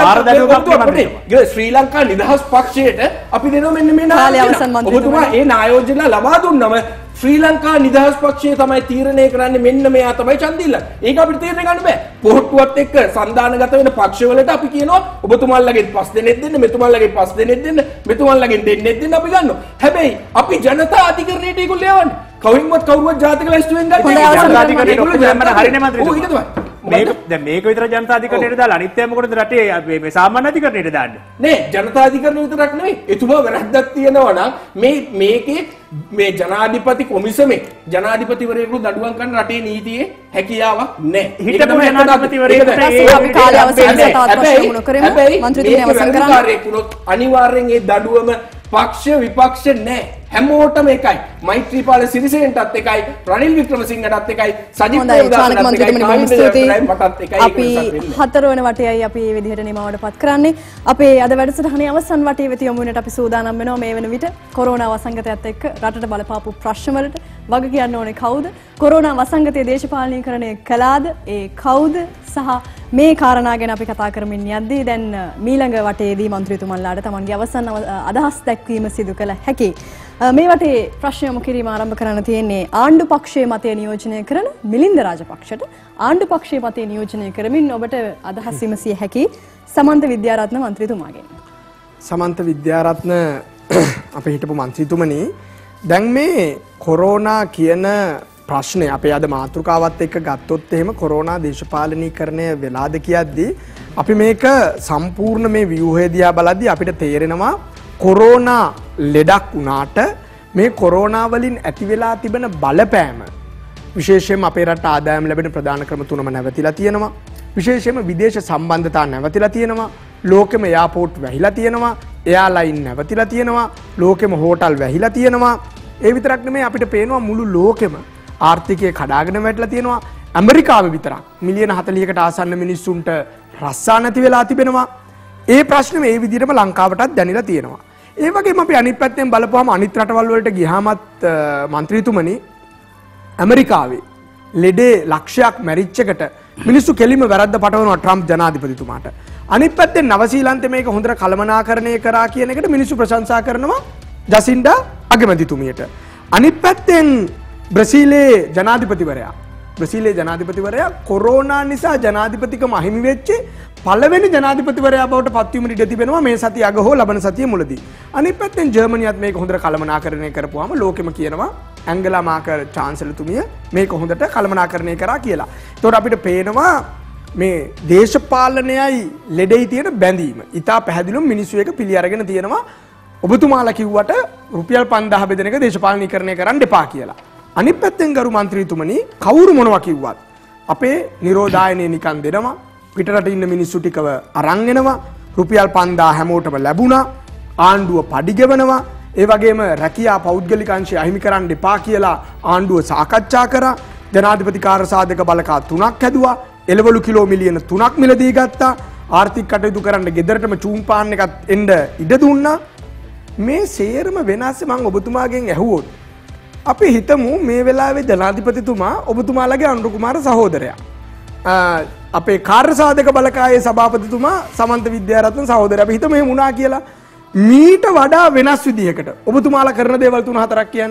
ශ්‍රී ලංකා නිදහස් පක්ෂයට අපි දෙනවා මෙන්න මේ ඔබතුමා ඒ නායෝජනා ලබා දුන්නම ශ්‍රී ලංකා නිදහස් පක්ෂය තමයි තීරණය කරන්නේ මෙන්න මෙයා තමයි ඡන්ද ඉල්ලන්නේ. ඒක අපිට තීරණය ගන්න බෑ. පොහොට්ටුවත් එක්ක සන්දානගත වෙන පක්ෂවලට අපි කියනවා ඔබතුමාලගෙන් 5 දෙනෙක් දෙන්න, මෙතුමාලගෙන් 5 දෙනෙක් දෙන්න, මෙතුමාලගෙන් දෙන්නෙක් දෙන්න අපි ගන්නවා. හැබැයි අපි ජනතා අධිකරණයට ඒගොල්ලෝ යවන්නේ. කවුරුන්වත් ජාතික ලයිස්තුවෙන් ගන්න. ජනතා අධිකරණයට මම හරිනේ මන්ත්‍රීතුමා. දැන් මේක විතර ජනතා අධිකරණයට දාලා අනිත් අය මොකටද රටේ මේ සාමාන්‍ය අධිකරණයට දාන්නේ? නේ ජනතා අධිකරණය විතරක් නෙවෙයි. එතුමා වැරද්දක් තියෙනවා නම් මේකේ මේ ජනාධිපති කොමිසමේ ජනාධිපතිවරයෙකුට දඩුවම් කරන රටේ නීතියේ හැකියාවක් නැහැ. හිටපු ජනාධිපතිවරයෙකුට අපි කාලය අවසන් කරමු. මන්ත්‍රීතුමනි අවසන් කරන්න. අනිවාර්යෙන් ඒ දඩුවම පක්ෂ විපක්ෂ නැහැ. හැමෝටම එකයි. මෛත්‍රීපාල සිරිසේනටත් එකයි. රනිල් වික්‍රමසිංහටත් එකයි. සජිත් අපි 4 වෙනි වටේයි අපි මේ විදිහට නිමවටපත් කරන්නේ. අපේ අද වැඩසටහනේ අවසන් වටේ වෙත යමු වෙනට අපි සූදානම් වෙනවා මේ වෙන විට කොරෝනා වසංගතයත් එක්ක රටට බලපාපු ප්‍රශ්න වලට වග කියන්න ඕනේ කවුද? කොරෝනා වසංගතයේ දේශපාලනීකරණය කළාද? ඒ කවුද? සහ මේ කාරණා ගැන අපි කතා කරමින් යද්දී දැන් මීළඟ වටේදී මන්ත්‍රීතුමන්ලාට තමන්ගේ අවසන් අදහස් දැක්වීම සිදු කළ හැකි. මේ වටේ ප්‍රශ්න යොමු කිරීම ආරම්භ කරන්න තියෙන්නේ ආණ්ඩු පක්ෂයේ මතය නියෝජනය කරන මිලින්ද රාජපක්ෂට. ආණ්ඩු පක්ෂයේ මතය නියෝජනය කරමින් ඔබට අදහස් විමසිය හැකි සමන්ත විද්‍යාරත්න මන්ත්‍රීතුමාගෙන්. සමන්ත විද්‍යාරත්න අපේ හිටපු මන්ත්‍රීතුමනි දැන් මේ කොරෝනා කියන ප්‍රශ්නේ අපේ අද මාතෘකාවත් එක්ක ගත්තොත් එහෙම කොරෝනා දේශපාලනීකරණය වෙලාද කියද්දී අපි මේක සම්පූර්ණ මේ ව්‍යුහය දිහා බලද්දී අපිට තේරෙනවා කොරෝනා ලෙඩක් වුණාට මේ කොරෝනා වලින් ඇති වෙලා තිබෙන බලපෑම විශේෂයෙන්ම අපේ රට ආදායම් ලැබෙන ප්‍රධාන ක්‍රම තුනම නැවතිලා තියෙනවා. විශේෂයෙන්ම විදේශ සම්බන්ධතා නැවතිලා තියෙනවා. ලෝකෙම එයාපෝට් වැහිලා තියෙනවා. එයාලයින් නැවතිලා තියෙනවා. ලෝකෙම හෝටල් වැහිලා තියෙනවා. ඒ විතරක් නෙමෙයි අපිට පේනවා මුළු ලෝකෙම ආර්ථිකය කඩාගෙන වැටලා තියෙනවා. ඇමරිකාවේ විතරක් මිලියන 40කට ආසන්න මිනිස්සුන්ට රස්සා නැති වෙලා තිබෙනවා. ඒ ප්‍රශ්නේ මේ විදිහටම ලංකාවටත් දැනিলা තියෙනවා. ඒ වගේම අපි අනිත් පැත්තෙන් බලපුවාම අනිත් රටවල් වලට ගියාමත් മന്ത്രിතුමනි ඇමරිකාවේ ලෙඩේ ලක්ෂයක් මැරිච් එකට මිනිස්සු කෙලින්ම වැරද්ද පටවනවා ට්‍රම්ප් ජනාධිපතිතුමාට. අනිත් පැත්තෙන් නවසීලන්තේ මේක හොඳට කළමනාකරණය කරා කියන එකට මිනිස්සු ප්‍රශංසා කරනවා ජසින්ඩා අගමැතිතුමියට. අනිත් පැත්තෙන් බ්‍රසීලයේ ජනාධිපතිවරයා කොරෝනා නිසා ජනාධිපතිකම අහිමි වෙච්ච පළවෙනි ජනාධිපතිවරයා බවට පත්වීමට ඉඩ තිබෙනවා මේ සතිය අග හෝ ලබන සතිය මුලදී. අනිත් පැත්තෙන් ජර්මනියත් මේක හොඳට කළමනාකරණය කරපුවාම ලෝකෙම කියනවා ඇන්ගලා මාකර් චාන්සලර්තුමිය මේක හොඳට කළමනාකරණය කරා කියලා. ඒතකොට අපිට පේනවා මේ දේශපාලනයයි ලෙඩෙයි තියෙන බැඳීම. ඊටා පැහැදිලිවම මිනිස්සු එක පිළි අරගෙන තියෙනවා ඔබතුමාලා කිව්වට රුපියල් 5000 බෙදෙන එක දේශපාලනීකරණය කරන්න එපා කියලා. අනිත් පැත්තෙන් ගරු മന്ത്രിතුමනි කවුරු මොනවා කිව්වත් අපේ නිරෝධායනය නිකන් දෙනවා පිටරට ඉන්න මිනිස්සු ටිකව අරන් එනවා රුපියල් 5000 හැමෝටම ලැබුණා ආණ්ඩුව පඩි ගෙවනවා ඒ වගේම රැකියා පෞද්ගලික අංශය අහිමි කරන්න එපා කියලා ආණ්ඩුව සාකච්ඡා කරා ජනාධිපති කාර්යසාධක බලකා 3ක් හැදුවා එළවලු කිලෝ මිලියන 3ක් මිලදී ගත්තා ආර්ථික කටයුතු කරන්න ගෙදරටම චූම් පාන් එකක් එන්න ඉඩ දුන්නා මේ සේරම වෙනස් මම ඔබතුමාගෙන් ඇහුවොත් අපි හිතමු මේ වෙලාවේ ජනාධිපතිතුමා ඔබතුමාලගේ අනුර කුමාර සහෝදරයා. අපේ කාර්යසාධක බලකායේ සභාපතිතුමා සමන්ත විද්‍යාරත්න සහෝදරයා. අපි හිතමු එහෙම වුණා කියලා. මීට වඩා වෙනස් විදිහකට ඔබතුමාලා කරන දේවල් 3-4ක් කියන්න.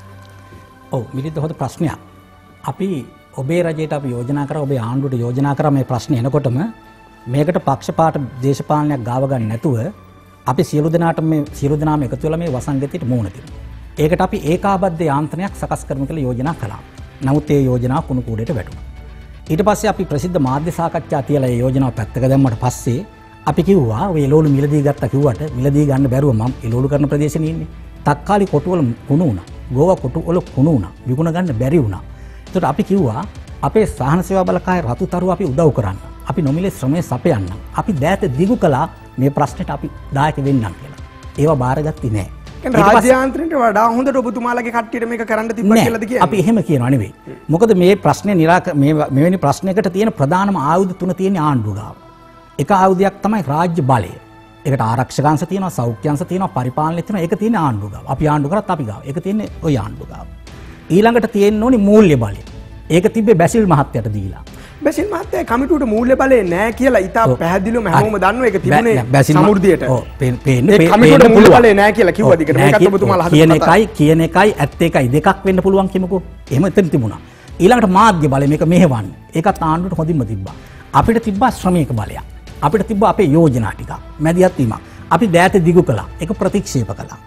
ඔව් මිලින්ද හොඳ ප්‍රශ්නයක්. අපි ඔබේ රජයට අපි යෝජනා කරා ඔබේ ආණ්ඩුවට යෝජනා කරා මේ ප්‍රශ්නේ එනකොටම මේකට පක්ෂපාත දේශපාලනයක් ගාව ගන්න නැතුව අපි සියලු දෙනාම එකතු වෙලා මේ වසංගතයට මුහුණ දෙමු. ඒකට අපි ඒකාබද්ධ යාන්ත්‍රණයක් සකස් කරමු කියලා යෝජනා කළා. නමුත් ඒ යෝජනාව කුණු කූඩේට වැටුණා. ඊට පස්සේ අපි ප්‍රසිද්ධ මාධ්‍ය සාකච්ඡා තියලා ඒ යෝජනාව පැත්තක දැම්මට පස්සේ අපි කිව්වා ඔය එළවලු මිලදී ගත්තා කිව්වට මිලදී ගන්න බැරුව මම එළවලු කරන ප්‍රදේශෙනේ ඉන්නේ. තක්කාලි කොටුවල කුණු වුණා. ගෝවා කොටුවල කුණු වුණා. විකුණ ගන්න බැරි වුණා. ඒකට අපි කිව්වා අපේ සාහන සේවා බලකාය රතුතරුව අපි උදව් කරන්න. අපි නොමිලේ ශ්‍රමය සපයන්න. අපි දෑත දිගු කළා මේ ප්‍රශ්නෙට අපි දායක වෙන්නම් කියලා. ඒවා බාරගත්තේ නැහැ. රාජ්‍යාන්ත්‍රයට වඩා හොඳට ඔබතුමාලගේ කට්ටියට මේක කරන්න තිබ්බා කියලාද කියන්නේ? අපි එහෙම කියනවා නෙවෙයි. මොකද මේ ප්‍රශ්නේ මෙවැනි ප්‍රශ්නයකට තියෙන ප්‍රධානම ආයුධ තුන තියෙන ආණ්ඩුව ගාව. එක ආයුධයක් තමයි රාජ්‍ය බලය. ඒකට ආරක්ෂක අංශ තියෙනවා, සෞඛ්‍ය අංශ තියෙනවා, පරිපාලනය තියෙනවා. ඒක තියෙන ආණ්ඩුව ගාව. අපි ආණ්ඩුව කරත් අපි ගාව. ඒක තියෙන්නේ ওই ආණ්ඩුව ගාව. ඊළඟට තියෙන්න ඕනි මූල්‍ය බලය. ඒක තිබ්බේ බැසිල් මහත්තයට දීලා. බැසිල් මහත්තයා කමිටුවට මූල්‍ය බලය නැහැ කියලා ඉතා පැහැදිලිවම හැමෝම දන්නවා ඒක තිබුණේ සමෘද්ධියට. ඔව් පේන්නේ කමිටුවට මූල්‍ය බලය නැහැ කියලා කිව්වා දිගට. මේකත් ඔබතුමාලා හදපු කියන එකයි ඇත්ත එකයි දෙකක් වෙන්න පුළුවන් කියමුකෝ. එහෙම එතන තිබුණා. ඊළඟට මාධ්‍ය බලය මේක මෙහෙවන්න. ඒකත් ආණ්ඩුවට හොඳින්ම තිබ්බා. අපිට තිබ්බා ශ්‍රමික බලයක්. අපිට තිබ්බා අපේ යෝජනා ටික. මැදිහත් වීමක්. අපි දෑත දිගු කළා. ඒක ප්‍රතික්ෂේප කළා.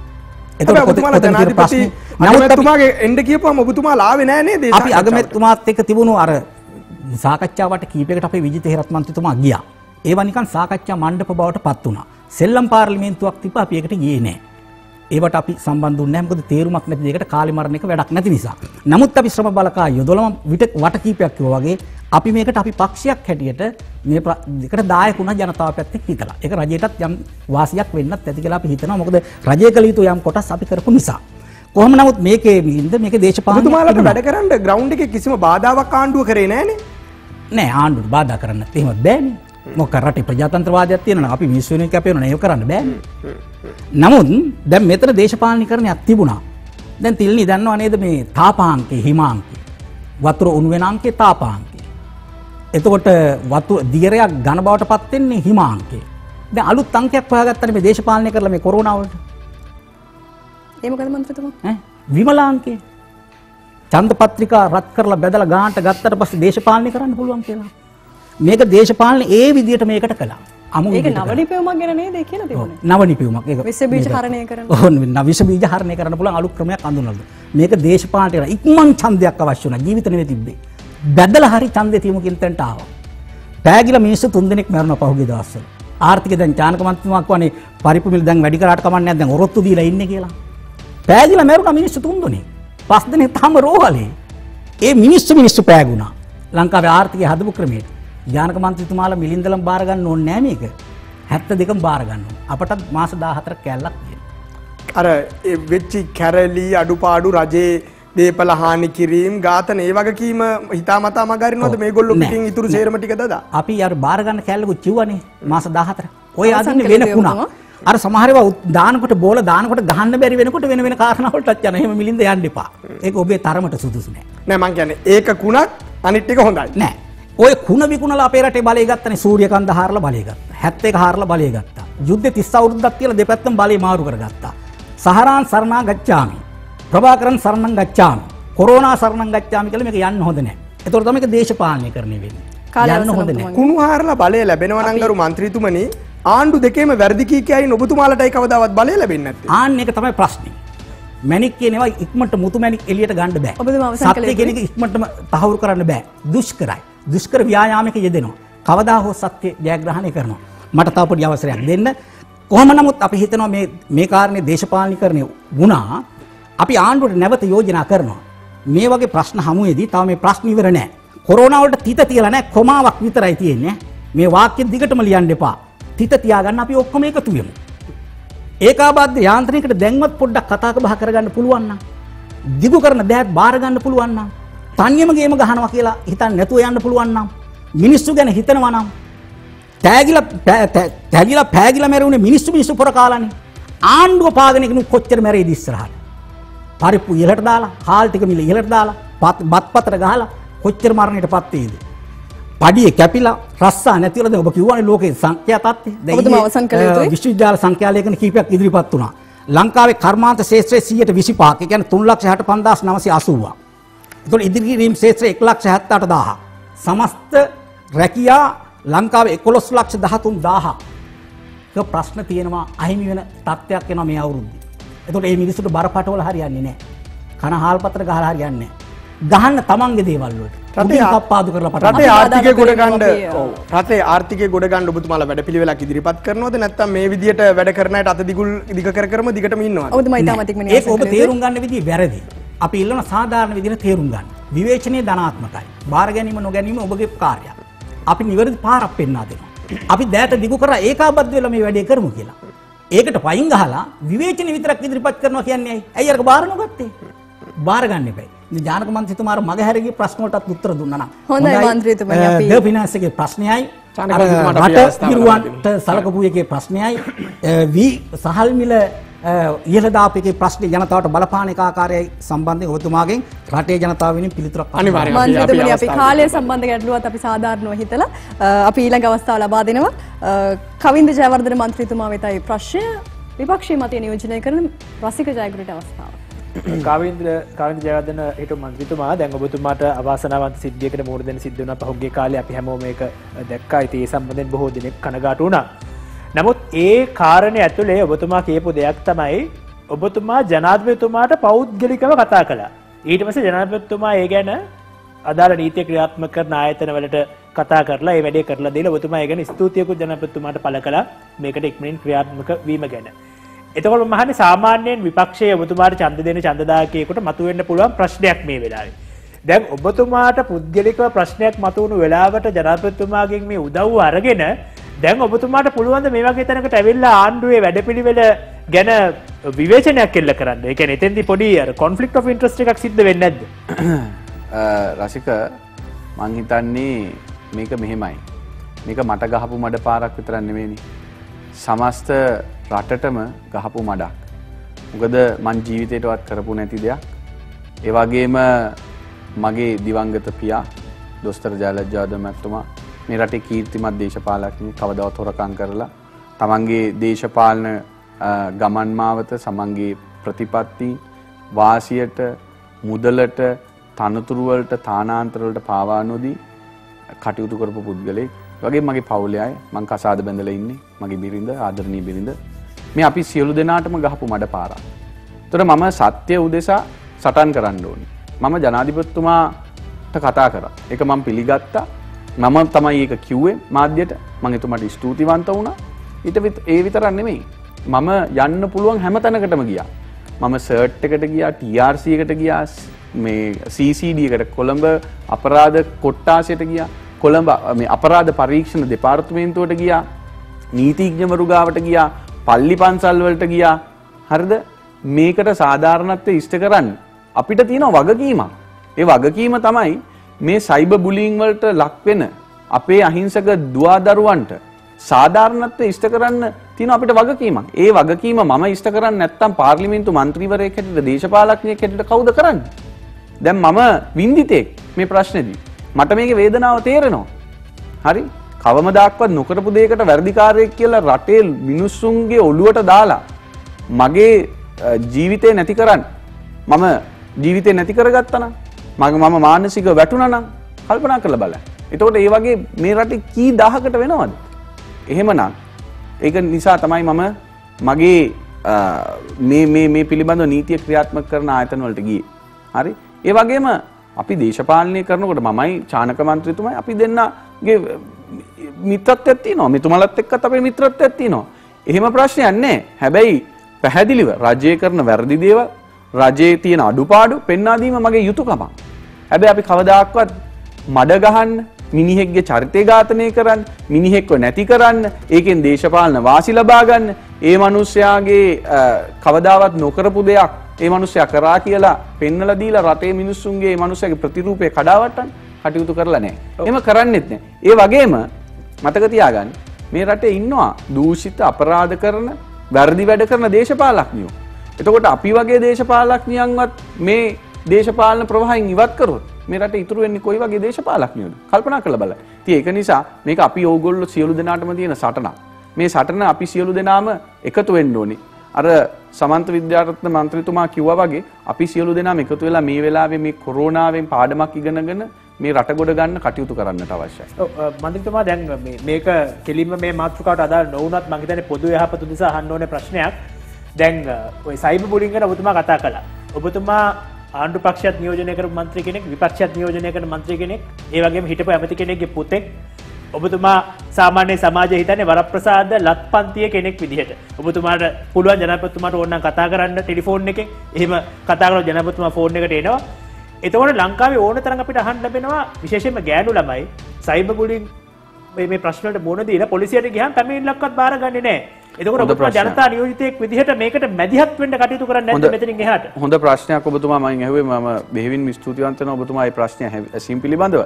එතකොට ඔබතුමාලා ජනාධිපති අගමැතිතුමාගේ එන්න කියපුවම ඔබතුමාලා ආවේ නැහැ නේද? අපි අගමැතිතුමාත් එක්ක තිබුණු අර සාකච්ඡාවට කීපයකට අපේ විජිත හේරත් මන්ත්‍රීතුමා ගියා. ඒවා නිකන් සාකච්ඡා මණ්ඩප බවට පත් වුණා. සෙල්ලම් පාර්ලිමේන්තුවක් තිබ්බා අපි ඒකට ගියේ නැහැ. ඒවට අපි සම්බන්ධ වුණේ නැහැ. මොකද තේරුමක් නැති දෙයකට කාලේ මරණ එක වැඩක් නැති නිසා. නමුත් අපි ශ්‍රම බලකා යොදලම වට කීපයක් කිව්වා වගේ අපි මේකට අපි පක්ෂයක් හැටියට මේ දෙකට දායක වුණා ජනතාව පැත්තෙන් හිතලා. ඒක රජයටත් යම් වාසියක් වෙන්නත් ඇති කියලා අපි හිතනවා. මොකද රජය කළ යුතු යම් කොටස් අපි කරපු නිසා. කොහොම නමුත් මේකේ දේශපාලන ඔබතුමාලට වැඩ කරන්න ග්‍රවුන්ඩ් එකේ කිසිම බාධාවක් ආණ්ඩුව කරේ නැහනේ. නෑ ආණ්ඩුවට බාධා කරන්නත් එහෙම බෑනේ. මොකද රටේ ප්‍රජාතන්ත්‍රවාදයක් තියෙනවා. අපි මිනිස්සු වෙනුවෙන් කැපෙනවා නේ. ඒක කරන්න බෑනේ. නමුත් දැන් මෙතන දේශපාලනීකරණයක් තිබුණා. දැන් තිල්නි දන්නව නේද මේ තාපාංකේ හිමාංකේ. වතුර උණු වෙන අංකේ තාපාංකේ. එතකොට වතුර දියරයක් ඝන බවට පත් වෙන්නේ හිමාංකේ. දැන් අලුත් අංකයක් හොයාගත්තනේ මේ දේශපාලනය කරලා මේ කොරෝනා වලට. ඒ මොකද මන්ත්‍රීතුමා? විමලාංකේ. ඡන්ද පත්‍රිකා රත් කරලා බෙදලා ගානට ගත්තට පස්සේ දේශපාලනය කරන්න පුළුවන් කියලා. මේක දේශපාලන ඒ විදියට මේකට කළා. ඒක නව නිපැයුමක් ගැන නේද කියලා තිබුණේ. නව නිපැයුමක්. ඒක විස බීජ හරණය කරන්න. ඔව් විස බීජ හරණය කරන්න පුළුවන් අලුත් ක්‍රමයක් අඳුනලා. මේක දේශපාලනයට කරලා ඉක්මන් ඡන්දයක් අවශ්‍ය වුණා. ජීවිත නෙවෙයි තිබ්බේ. බැදලා හරි ඡන්දේ තියමු කියන තැනට ආවා. පෑගිලා මිනිස්සු 3 දෙනෙක් මැරුණා පහුගිය දවස්වල. ආර්ථික දැන් චානක මන්ත්‍රීතුමා කියන්නේ පරිප්පු මිල දැන් වැඩි කරාට කමන්නේ නැහැ දැන් ඔරොත්තු දීලා ඉන්නේ කියලා. පෑගිලා මැරුණා මිනිස්සු 3 දෙනෙක්. 5 දෙනෙක් තාම රෝහලේ. ඒ මිනිස්සු පෑගුණා. ලංකාවේ ආර්ථිකය හදපු ක්‍රමයට. ජානක මන්ත්‍රීතුමාලා මිලින්දලම් බාර ගන්න ඕනේ නැහැ මේක. 72ම බාර ගන්න ඕනේ. අපටත් මාස 14ක් කැල්ලක් තියෙනවා. අර වෙච්චි කැරලි අඩුපාඩු රජේ දේපල හානි කිරීම ඝාතන ඒ වගකීම හිතාමතා මගහරිනවද මේගොල්ලෝ පිටින් ඉතුරු සේරම ටික දදා? අපි අර බාර ගන්න කැලලකුත් කිව්වනේ මාස 14. ඔය අදින්නේ වෙන කුණා. අර සමහර ඒවා දානකොට බෝල දානකොට ගහන්න බැරි වෙනකොට වෙන වෙන කාරණා වලටත් යන. එහෙම මිලින්ද යන්න එපා. ඒක ඔබේ තරමට සුදුසු නෑ. නෑ මං කියන්නේ ඒක කුණක් අනිත් ටික හොඳයි. නෑ. ඔය කුණ විකුණලා අපේ රටේ බලය ගත්තනේ. සූර්යකන්ද හාරලා බලය ගත්තා. 71 හාරලා බලය ගත්තා. යුද්ධේ 30 අවුරුද්දක් කියලා දෙපැත්තම බලය මාරු කරගත්තා. සහරාන් සරණා ගච්ඡාමි. ප්‍රභාකරන් සරණං ගච්ඡාමි. කොරෝනා සරණං ගච්ඡාමි කියලා මේක යන්න හොඳ නෑ. ඒතකොට තමයි මේක දේශපාලනය කරන්නේ වෙන්නේ. යන්න හොඳ නෑ. කුණු හාරලා බලය ලැබෙනවා නම් ගරු മന്ത്രിතුමනි ආණ්ඩු දෙකේම වැරදි කී කියයින් ඔබතුමාලටයි කවදාවත් බලය ලැබෙන්නේ නැත්තේ. ආන්න එක තමයි ප්‍රශ්නේ. මැණික් කියන ඒවා ඉක්මනට මුතු මැණික් එළියට ගන්න බෑ. ඔබතුමා අවසන් කළේ සත්‍ය කියන එක ඉක්මනටම තහවුරු කරන්න බෑ. දුෂ්කරයි. දුෂ්කර ව්‍යායාමයක යෙදෙනවා. කවදා හෝ සත්‍ය ජයග්‍රහණය කරනවා. මට තව පොඩි අවසරයක් දෙන්න. කොහොම නමුත් අපි හිතනවා මේ කාරණේ දේශපාලනීකරණය වුණා. අපි ආණ්ඩුවට නැවත යෝජනා කරනවා. මේ වගේ ප්‍රශ්න හමුවේදී තව මේ ප්‍රශ්න ඉවර නෑ. කොරෝනා වලට තිත තියලා නෑ, කොමාවක් විතරයි තියෙන්නේ. මේ වාක්‍ය දිගටම ලියන්න එපා. තිත තියාගන්න අපි ඔක්කොම එකතු වෙමු. ඒකාබද්ධ යාන්ත්‍රණයකට දැන්වත් පොඩ්ඩක් කතා බහ කරගන්න පුළුවන් නම්, දිගු කරන දෑත් බාර ගන්න පුළුවන් නම්, තනියම ගේම ගහනවා කියලා හිතන්න නැතුව යන්න පුළුවන් නම්, මිනිස්සු ගැන හිතනවා නම්, තෑගිලා පෑගිලා මැරුණේ මිනිස්සු පොර කාලානේ. ආණ්ඩුව පාගන එක කොච්චර මැරෙයිද ඉස්සරහට? පරිප්පු ඉහළට දාලා, හාල් ටික මිල ඉහළට දාලා, බත් පතර ගහලා කොච්චර මරණයටපත් වේද? පඩියේ කැපිලා රස්සා නැතිවලා දැන් ඔබ කිව්වනේ ලෝකේ සංඛ්‍යා තත්ත්වය. ඔබතුමා අවසන් කළ යුතුයි. විශ්වවිද්‍යාල සංඛ්‍යා ලේඛන කීපයක් ඉදිරිපත් වුණා. ලංකාවේ කර්මාන්ත ශාස්ත්‍රයේ 125ක්. ඒ කියන්නේ 3,65,980ක්. ඒතකොට ඉදිරි කිරීම ශාස්ත්‍රයේ 1,78,000. සමස්ත රැකියා ලංකාවේ 11,13,000. ඒක ප්‍රශ්න තියෙනවා අහිමි වෙන තත්ත්වයක් එනවා මේ අවුරුද්දේ. ඒතකොට මේ මිනිස්සුන්ට බරපතල හරියන්නේ නැහැ. කන හාල් පත්‍ර ගහලා හරියන්නේ නැහැ. ගහන්න තමන්ගේ දේවල් වලට. රටේ කප්පාදු කරලා පටන් රටේ ආර්ථිකය ගොඩ ගන්න රටේ ආර්ථිකය ගොඩ ගන්න ඔබතුමාලා වැඩපිළිවෙලක් ඉදිරිපත් කරනවද නැත්නම් මේ විදියට වැඩ කරන අයට අත දිග කරම දිගටම ඉන්නවද? ඔබතුමා ඊටමත් ඉක්මනින් ඒක ඔබ තේරුම් ගන්න විදිය වැරදි. අපි ඉල්ලන සාධාරණ විදිහට තේරුම් ගන්න. විවේචනයේ ධනාත්මකයි. බාර ගැනීම නොගැනීම ඔබගේ කාර්යයක්. අපි නිවැරදි පාරක් පෙන්වා දෙනවා. අපි දෑත දිගු කරලා ඒකාබද්ධ වෙලා මේ වැඩේ කරමු කියලා. ඒකට පයින් ගහලා විවේචන විතරක් ඉදිරිපත් කරනවා කියන්නේ ඇයි අරක බාර නොගත්තේ? බාර ගන්න එපා. ඉතින් ජානක මන්ත්‍රීතුමාර මගේ හැරගේ ප්‍රශ්න වලටත් උත්තර දුන්නා නම් හොඳයි මන්ත්‍රීතුමනි අපි ද ෆිනාන්ස් එකේ ප්‍රශ්නයයි රට පිරුවන්ට සලකපු එකේ ප්‍රශ්නයයි වී සහල් මිල ඉහළ දාපු එකේ ප්‍රශ්නේ ජනතාවට බලපාන එක ආකාරයයි සම්බන්ධයෙන් ඔබතුමාගෙන් රටේ ජනතාව වෙනුවෙන් පිළිතුරක් අනිවාර්යයෙන් මන්ත්‍රීතුමනි අපි කාලය සම්බන්ධ ගැටලුවත් අපි සාධාරණව හිතලා අපි ඊළඟ අවස්ථාව ලබා දෙනවා. කවින්ද ජයවර්ධන මන්ත්‍රීතුමා වෙතයි ප්‍රශ්නය. විපක්ෂයේ මතය නියෝජනය කරන රසික ජයගුරුට අවස්ථාව. කාවින්ද්‍ර ජයවර්ධන හිටපු මන්ත්‍රීතුමා දැන් ඔබතුමාට අවාසනාවන්ත සිද්ධියකට මුහුණ දෙන්න සිද්ධ වුණා පහුගිය කාලේ අපි හැමෝම මේක දැක්කා. ඉතින් ඒ සම්බන්ධයෙන් බොහෝ දෙනෙක් කනගාටු වුණා. නමුත් ඒ කාරණේ ඇතුලේ ඔබතුමා කියපු දෙයක් තමයි ඔබතුමා ජනාධිපතිතුමාට පෞද්ගලිකව කතා කළා. ඊට පස්සේ ජනාධිපතිතුමා ඒ ගැන අදාළ නීතිය ක්‍රියාත්මක කරන ආයතන වලට කතා කරලා ඒ වැඩේ කරලා දීලා ඔබතුමා ඒ ගැන ස්තුතියකුත් ජනාධිපතිතුමාට පළ කළා මේකට ඉක්මනින් ක්‍රියාත්මක වීම ගැන. එතකොට මම අහන්නේ සාමාන්‍යයෙන් විපක්ෂයේ ඔබතුමාට ඡන්ද දෙන ඡන්දදායකයෙකුට මතුවෙන්න පුළුවන් ප්‍රශ්නයක් මේ වෙලාවේ. දැන් ඔබතුමාට පුද්ගලිකව ප්‍රශ්නයක් මතුවුණු වෙලාවට ජනාධිපතිතුමාගෙන් මේ උදව්ව අරගෙන දැන් ඔබතුමාට පුළුවන් ද මේ වගේ තැනකට ඇවිල්ලා ආණ්ඩුවේ වැඩපිළිවෙල ගැන විවේචනයක් එල්ල කරන්න? ඒ කියන්නේ එතෙන්දී පොඩි අර කොන්ෆ්ලික්ට් ඔෆ් ඉන්ට්‍රස්ට් එකක් සිද්ධ වෙන්නේ නැද්ද? රසික මං හිතන්නේ මේක මෙහෙමයි. මේක මට ගහපු මඩ පාරක් විතරක් නෙවෙයිනේ. සමස්ත රටටම ගහපු මඩක්. මොකද මං ජීවිතේටවත් කරපු නැති දෙයක්. ඒ වගේම මගේ දිවංගත පියා දොස්තර ජයලජ්ජාද මැතිතුමා මේ රටේ කීර්තිමත් දේශපාලකයෙක් කවදාවත් හොරකම් කරලා තමන්ගේ දේශපාලන ගමන් මාවත සමන්ගේ ප්‍රතිපත්ති වාසියට මුදලට තනතුරු වලට තානාන්තර වලට පාවා නොදී කටයුතු කරපු පුද්ගලෙක්. වගේ මගේ පවුලේ අය මං කසාද බැඳලා ඉන්නේ මගේ බිරිඳ ආදරණීය බිරිඳ මේ අපි සියලු දෙනාටම ගහපු මඩ පාරක්. ඒතර මම සත්‍ය උදෙසා සටන් කරන්න ඕනේ. මම ජනාධිපතිතුමාට කතා කරා. ඒක මම පිළිගත්තා. මම තමයි ඒක කිව්වේ මාධ්‍යයට. මම එතුමාට ස්තුතිවන්ත වුණා. ඒ විතරක් නෙමෙයි. මම යන්න පුළුවන් හැම තැනකටම ගියා. මම සර්ට් එකට ගියා, TRC එකට ගියා, මේ CCD එකට කොළඹ අපරාධ කොට්ටාසයට ගියා. කොළඹ මේ අපරාධ පරීක්ෂණ දෙපාර්තමේන්තුවට ගියා. නීතිඥවරු ගාවට ගියා. පල්ලි පන්සල් වලට ගියා. හරිද? මේකට සාධාරණත්වය ඉෂ්ට කරන්න අපිට තියෙන වගකීමක්. ඒ වගකීම තමයි මේ සයිබර් බුලියින් වලට ලක් වෙන අපේ අහිංසක දුවදරුවන්ට සාධාරණත්වය ඉෂ්ට කරන්න තියෙන අපිට වගකීමක්. ඒ වගකීම මම ඉෂ්ට කරන්නේ නැත්නම් පාර්ලිමේන්තු මන්ත්‍රීවරයෙක් හැටියට දේශපාලඥයෙක් හැටියට කවුද කරන්නේ? දැන් මම වින්දිතෙක් මේ ප්‍රශ්නේදී. මට මේකේ වේදනාව තේරෙනවා. හරි? කවමදාක්වත් නොකරපු දෙයකට වැරදිකාරයෙක් කියලා රටේ මිනිස්සුන්ගේ ඔළුවට දාලා මගේ ජීවිතේ නැති කරන්න. මම ජීවිතේ නැති කරගත්තා නම් මම මානසිකව වැටුණා නම් කල්පනා කරලා බලන්න. එතකොට ඒ වගේ මේ රටේ කී දහහකට වෙනවද? එහෙමනම් ඒක නිසා තමයි මම මගේ මේ පිළිබඳව නීතිය ක්‍රියාත්මක කරන ආයතන වලට ගියේ. හරි? ඒ වගේම අපි දේශපාලනය කරනකොට මමයි චානක මන්ත්‍රීතුමයි අපි දෙන්නගේ මිත්‍රත්වයක් තියෙනවා. මෙතුමලත් එක්කත් අපේ මිත්‍රත්වයක් තියෙනවා. එහෙම ප්‍රශ්නයක් නැහැ. හැබැයි පැහැදිලිව රජය කරන වැරදි දේවල්, රජයේ තියෙන අඩුපාඩු පෙන්වා දීම මගේ යුතුයකමක්. හැබැයි අපි කවදාක්වත් මඩ ගහන්න, මිනිහෙක්ගේ චරිතය ඝාතනය කරන්න, මිනිහෙක්ව නැති කරන්න, ඒකෙන් දේශපාලන වාසි ලබා ගන්න, ඒ මිනිස්යාගේ කවදාවත් නොකරපු දෙයක් ඒ මිනිස්සයා කරා කියලා පෙන්නලා දීලා රටේ මිනිස්සුන්ගේ ඒ මිනිස්සයාගේ ප්‍රතිරූපය කඩාවට්ටන්න කටයුතු කරලා නැහැ. එහෙම කරන්නෙත් නැහැ. ඒ වගේම මතක තියාගන්න මේ රටේ ඉන්නවා දූෂිත අපරාධ කරන, වැරදි වැඩ කරන දේශපාලඥයෝ. එතකොට අපි වගේ දේශපාලඥයන්වත් මේ දේශපාලන ප්‍රවාහයෙන් ඉවත් කරොත් මේ රටේ ඉතුරු වෙන්නේ කොයි වගේ දේශපාලඥයෝද? කල්පනා කරලා බලන්න. ඉතින් ඒක නිසා මේක අපි ඕගොල්ලෝ සියලු දෙනාටම තියෙන සටනක්. මේ සටන අපි සියලු දෙනාම එකතු වෙන්න ඕනේ. අර සමන්ත විද්‍යාරත්න මන්ත්‍රීතුමා කිව්වා වගේ අපි සියලු දෙනාම එකතු වෙලා මේ වෙලාවේ මේ කොරෝනාවෙන් පාඩමක් ඉගෙනගෙන මේ රට ගොඩ ගන්න කටයුතු කරන්නට අවශ්‍යයි. ඔව් මන්ත්‍රීතුමා දැන් මේක කෙලින්ම මේ මාතෘකාවට අදාළ නොවුනත් මම හිතන්නේ පොදු යහපත නිසා අහන්න ඕනේ ප්‍රශ්නයක්. දැන් ওই සයිබර් බුලින් ගැන ඔබතුමා කතා කළා. ඔබතුමා ආණ්ඩු පක්ෂයත් නියෝජනය කරපු මන්ත්‍රී කෙනෙක්, විපක්ෂයත් නියෝජනය කරන මන්ත්‍රී කෙනෙක්, ඒ වගේම හිටපු ඇමති කෙනෙක්ගේ පුතෙක්. ඔබතුමා සාමාන්‍ය සමාජයේ හිතන්නේ වරප්‍රසාද ලත්පන්තිය කෙනෙක් විදිහට. ඔබතුමාට පුළුවන් ජනාධිපතිතුමාට ඕනනම් කතා කරන්න ටෙලිෆෝන් එකෙන්. එහෙම කතා කරලා ජනාධිපතිතුමා ෆෝන් එකට එනවා. එතකොට ලංකාවේ ඕන තරම් අපිට අහන්න ලැබෙනවා විශේෂයෙන්ම ගෑනු ළමයි සයිබර් බුලින් මේ ප්‍රශ්න වලට මුහුණ දීලා පොලිසියට ගියහම පැමිණිල්ලක්වත් බාරගන්නේ නැහැ. එතකොට ඔබතුමා ජනතා නියෝජිතයෙක් විදිහට මේකට මැදිහත් වෙන්න කටයුතු කරන්නේ නැත්නම් මෙතනින් එහාට. හොඳ ප්‍රශ්නයක් ඔබතුමා මම ඇහුවේ. මම බෙහෙවින්ම ස්තුතිවන්ත වෙනවා ඔබතුමා මේ ප්‍රශ්නය ඇසීම පිළිබඳව.